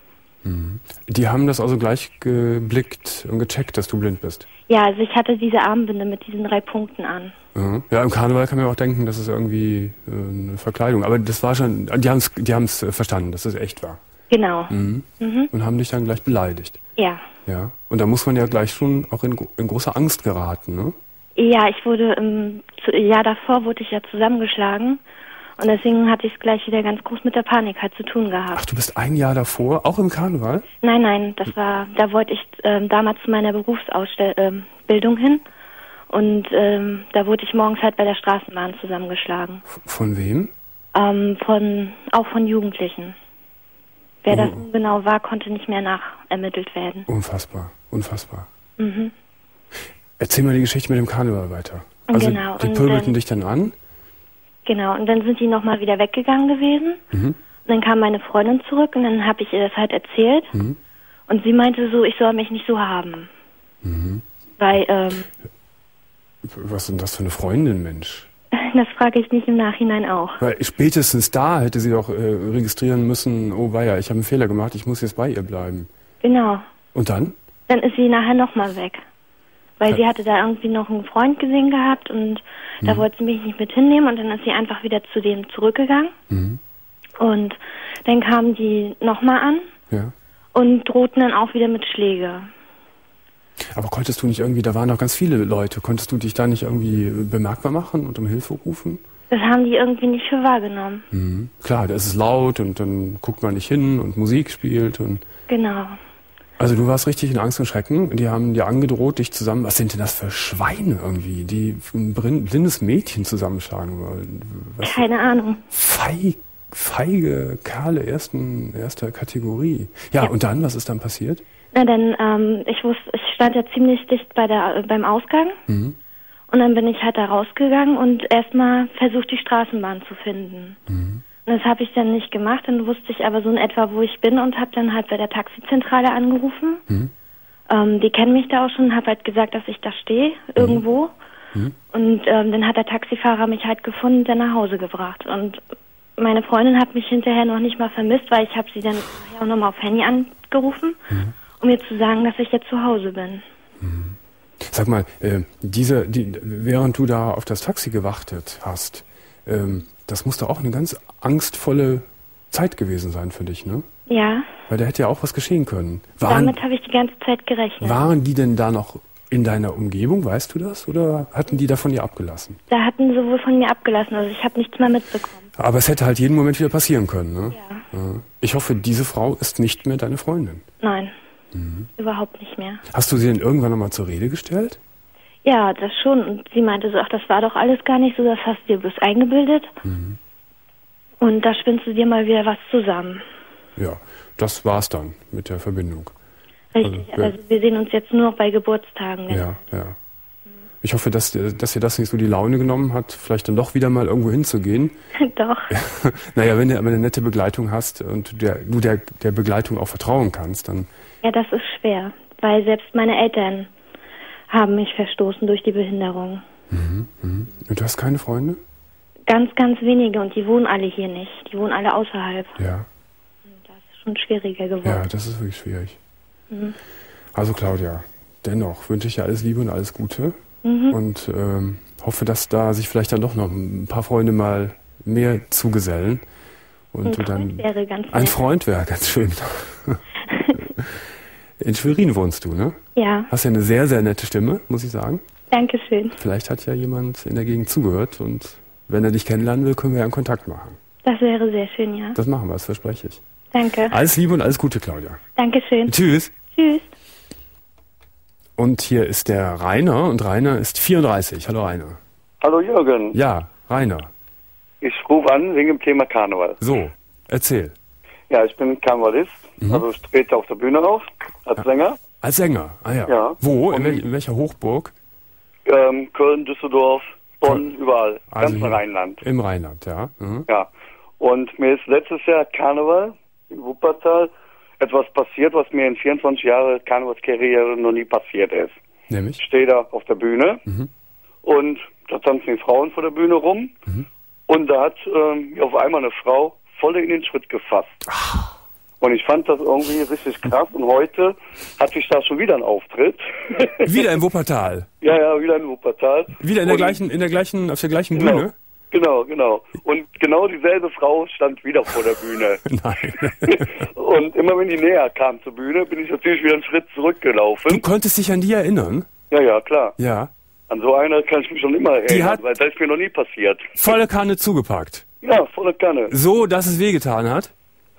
Die haben das also gleich geblickt und gecheckt, dass du blind bist. Ja, also ich hatte diese Armbinde mit diesen drei Punkten an. Ja, ja, im Karneval kann man ja auch denken, das ist irgendwie äh, eine Verkleidung. Aber das war schon, die haben es die haben's äh, verstanden, dass es echt war. Genau. Mhm. Mhm. Und haben dich dann gleich beleidigt. Ja. Ja. Und da muss man ja gleich schon auch in, gro- in große Angst geraten, ne? Ja, ich wurde im zu, Jahr davor wurde ich ja zusammengeschlagen und deswegen hatte ich es gleich wieder ganz groß mit der Panik halt zu tun gehabt. Ach, du bist ein Jahr davor, auch im Karneval? Nein, nein, das war, da wollte ich ähm, damals zu meiner Berufsausbildung hin und ähm, da wurde ich morgens halt bei der Straßenbahn zusammengeschlagen. F- Von wem? Ähm, von, auch von Jugendlichen. Wer Oh. das nun genau war, konnte nicht mehr nachermittelt werden. Unfassbar, unfassbar. Mhm. Erzähl mal die Geschichte mit dem Karneval weiter. Also Genau, die und pöbelten dann- dich dann an? Genau, und dann sind die nochmal wieder weggegangen gewesen. Mhm. Und dann kam meine Freundin zurück und dann habe ich ihr das halt erzählt. Mhm. Und sie meinte so, ich soll mich nicht so haben. Mhm. Weil, ähm, Was ist denn das für eine Freundin, Mensch? das frage ich mich im Nachhinein auch. Weil spätestens da hätte sie doch äh, registrieren müssen, oh weia, ich habe einen Fehler gemacht, ich muss jetzt bei ihr bleiben. Genau. Und dann? Dann ist sie nachher nochmal weg. Weil Ja. sie hatte da irgendwie noch einen Freund gesehen gehabt und da Mhm. wollte sie mich nicht mit hinnehmen und dann ist sie einfach wieder zu dem zurückgegangen. Mhm. Und dann kamen die nochmal an Ja. und drohten dann auch wieder mit Schläge. Aber konntest du nicht irgendwie, da waren noch ganz viele Leute, konntest du dich da nicht irgendwie bemerkbar machen und um Hilfe rufen? Das haben die irgendwie nicht für wahrgenommen. Mhm. Klar, da ist es laut und dann guckt man nicht hin und Musik spielt und... Genau. Also du warst richtig in Angst und Schrecken und die haben dir angedroht, dich zusammen... Was sind denn das für Schweine irgendwie, die ein brin- blindes Mädchen zusammenschlagen wollen? Was für Keine Ahnung. feig, feige Kerle ersten, erster Kategorie. Ja, Ja. und dann, was ist dann passiert? Na dann, ähm, ich wusste, ich stand ja ziemlich dicht bei der, äh, beim Ausgang Mhm. und dann bin ich halt da rausgegangen und erstmal versucht, die Straßenbahn zu finden. Mhm. Und das habe ich dann nicht gemacht, dann wusste ich aber so in etwa, wo ich bin und habe dann halt bei der Taxizentrale angerufen. Mhm. Ähm, die kennen mich da auch schon, habe halt gesagt, dass ich da stehe, irgendwo. Mhm. Und ähm, dann hat der Taxifahrer mich halt gefunden und dann nach Hause gebracht. Und meine Freundin hat mich hinterher noch nicht mal vermisst, weil ich habe sie dann nachher auch nochmal auf Handy angerufen, mhm. um ihr zu sagen, dass ich jetzt zu Hause bin. Mhm. Sag mal, äh, diese, die, während du da auf das Taxi gewartet hast, ähm, das muss doch auch eine ganz angstvolle Zeit gewesen sein für dich, ne? Ja. Weil da hätte ja auch was geschehen können. Waren, Damit habe ich die ganze Zeit gerechnet. Waren die denn da noch in deiner Umgebung, weißt du das? Oder hatten die da von dir abgelassen? Da hatten sie wohl von mir abgelassen, also ich habe nichts mehr mitbekommen. Aber es hätte halt jeden Moment wieder passieren können, ne? Ja. Ja. Ich hoffe, diese Frau ist nicht mehr deine Freundin. Nein, mhm. überhaupt nicht mehr. Hast du sie denn irgendwann nochmal zur Rede gestellt? Ja, das schon. Und sie meinte so, ach, das war doch alles gar nicht so, das hast du dir bloß eingebildet. Mhm. Und da spinnst du dir mal wieder was zusammen. Ja, das war's dann mit der Verbindung. Richtig, also, also wir sehen uns jetzt nur noch bei Geburtstagen. Ja, ja. Ich hoffe, dass, dass dir das nicht so die Laune genommen hat, vielleicht dann doch wieder mal irgendwo hinzugehen. Doch. Naja, wenn du aber eine nette Begleitung hast und der, du der, der Begleitung auch vertrauen kannst, dann... Ja, das ist schwer, weil selbst meine Eltern haben mich verstoßen durch die Behinderung. Mhm, mhm. Und du hast keine Freunde? Ganz, ganz wenige und die wohnen alle hier nicht. Die wohnen alle außerhalb. Ja. Das ist schon schwieriger geworden. Ja, das ist wirklich schwierig. Mhm. Also Claudia, dennoch wünsche ich dir alles Liebe und alles Gute. Mhm. Und ähm, hoffe, dass da sich vielleicht dann doch noch ein paar Freunde mal mehr zugesellen. Und ein du dann Freund wäre ganz ein nett. Freund wäre ganz schön. In Schwerin wohnst du, ne? Ja. Hast ja eine sehr, sehr nette Stimme, muss ich sagen. Dankeschön. Vielleicht hat ja jemand in der Gegend zugehört und wenn er dich kennenlernen will, können wir ja einen Kontakt machen. Das wäre sehr schön, ja. Das machen wir, das verspreche ich. Danke. Alles Liebe und alles Gute, Claudia. Dankeschön. Tschüss. Tschüss. Und hier ist der Rainer und Rainer ist vierunddreißig. Hallo Rainer. Hallo Jürgen. Ja, Rainer. Ich rufe an wegen dem Thema Karneval. So, erzähl. Ja, ich bin Karnevalist, mhm. also ich trete auf der Bühne auf, als ja. Sänger. Als Sänger, ah ja. ja. Wo, in, wel in welcher Hochburg? Ähm, Köln, Düsseldorf, Bonn, Köln. Überall, also ganz im Rheinland. Im Rheinland, ja. Mhm. Ja, und mir ist letztes Jahr Karneval in Wuppertal etwas passiert, was mir in vierundzwanzig Jahren Karnevalskarriere noch nie passiert ist. Nämlich? Ich stehe da auf der Bühne mhm. und da tanzen die Frauen vor der Bühne rum mhm. und da hat ähm, auf einmal eine Frau voll in den Schritt gefasst. Ach. Und ich fand das irgendwie richtig krass und heute hatte ich da schon wieder einen Auftritt. Wieder in Wuppertal? Ja, ja, wieder in Wuppertal. Wieder in der und gleichen, in der gleichen, auf der gleichen genau. Bühne? Genau, genau. Und genau dieselbe Frau stand wieder vor der Bühne. Nein. Und immer wenn die näher kam zur Bühne, bin ich natürlich wieder einen Schritt zurückgelaufen. Du konntest dich an die erinnern? Ja, ja, klar. Ja. An so einer kann ich mich schon immer erinnern, die hat weil das ist mir noch nie passiert. Volle Kanne zugepackt? Ja, volle Kanne. So, dass es wehgetan hat?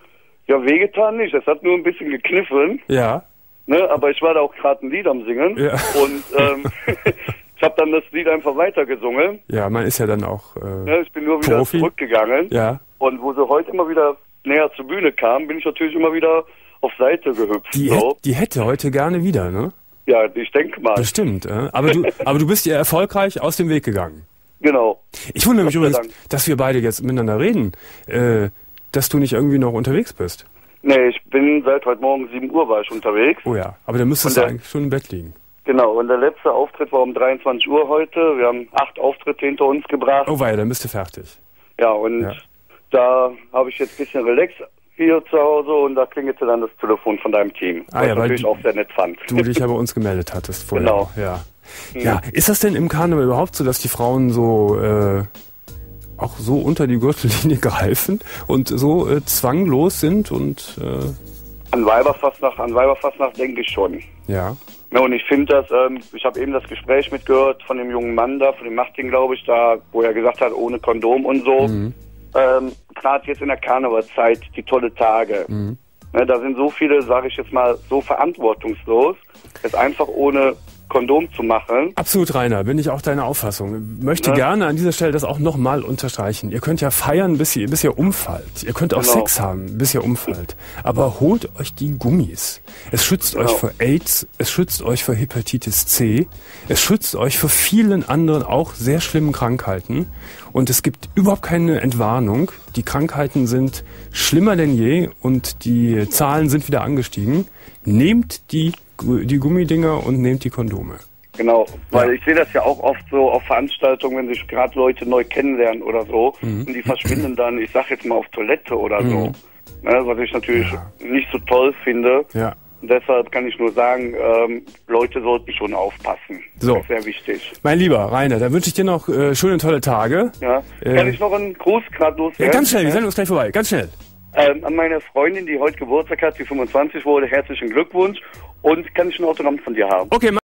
Ja, wehgetan nicht. Es hat nur ein bisschen gekniffen. Ja. Ne, aber ich war da auch gerade ein Lied am Singen. Ja. Und ähm, ich habe dann das Lied einfach weitergesungen. Ja, man ist ja dann auch äh, ja, ich bin nur wieder Profi. zurückgegangen. Ja. Und wo sie heute immer wieder näher zur Bühne kam, bin ich natürlich immer wieder auf Seite gehüpft. Die, so. hätt, die hätte heute gerne wieder, ne? Ja, ich denke mal. Bestimmt. Äh? Aber, du, aber du bist ja erfolgreich aus dem Weg gegangen. Genau. Ich wundere mich übrigens, dass wir beide jetzt miteinander reden, äh, dass du nicht irgendwie noch unterwegs bist. Nee, ich bin seit heute Morgen sieben Uhr war ich unterwegs. Oh ja, aber dann müsstest du eigentlich schon im Bett liegen. Genau, und der letzte Auftritt war um dreiundzwanzig Uhr heute. Wir haben acht Auftritte hinter uns gebracht. Oh weia, dann bist du fertig. Ja, und ja. da habe ich jetzt ein bisschen relaxed hier zu Hause und da klingelte dann das Telefon von deinem Team, ah, was ja, ich natürlich du, auch sehr nett fand. Du dich ja bei uns gemeldet hattest vorher. Genau. Ja. Ja, ist das denn im Karneval überhaupt so, dass die Frauen so äh, auch so unter die Gürtellinie greifen und so äh, zwanglos sind und äh an Weiberfastnacht, an Weiberfastnacht denke ich schon. Ja. Ja, und ich finde das, ähm, ich habe eben das Gespräch mitgehört von dem jungen Mann da, von dem Martin, glaube ich, da, wo er gesagt hat, ohne Kondom und so. Mhm. Ähm, gerade jetzt in der Karnevalzeit, die tolle Tage. Mhm. Ne, da sind so viele, sage ich jetzt mal, so verantwortungslos, jetzt einfach ohne Kondom zu machen. Absolut, Rainer, bin ich auch deiner Auffassung. Möchte ja. gerne an dieser Stelle das auch nochmal unterstreichen. Ihr könnt ja feiern, bis ihr, bis ihr umfallt. Ihr könnt auch genau. Sex haben, bis ihr umfallt. Aber holt euch die Gummis. Es schützt genau. euch vor AIDS, es schützt euch vor Hepatitis C, es schützt euch vor vielen anderen auch sehr schlimmen Krankheiten. Und es gibt überhaupt keine Entwarnung. Die Krankheiten sind schlimmer denn je und die Zahlen sind wieder angestiegen. Nehmt die die Gummidinger und nehmt die Kondome. Genau, weil Ja. ich sehe das ja auch oft so auf Veranstaltungen, wenn sich gerade Leute neu kennenlernen oder so Mhm. und die verschwinden dann, ich sag jetzt mal auf Toilette oder Mhm. so. Ne, was ich natürlich nicht so toll finde. Ja. Und deshalb kann ich nur sagen, ähm, Leute sollten schon aufpassen. So. Das ist sehr wichtig. Mein Lieber Rainer, dann wünsche ich dir noch äh, schöne, tolle Tage. Ja. Äh, Kann ich noch einen Gruß gerade loswerden? Ja, ganz schnell, wir sind uns gleich vorbei, ganz schnell. Ähm, an meine Freundin, die heute Geburtstag hat, die fünfundzwanzig wurde, herzlichen Glückwunsch. Und kann ich ein Autogramm von dir haben? Okay,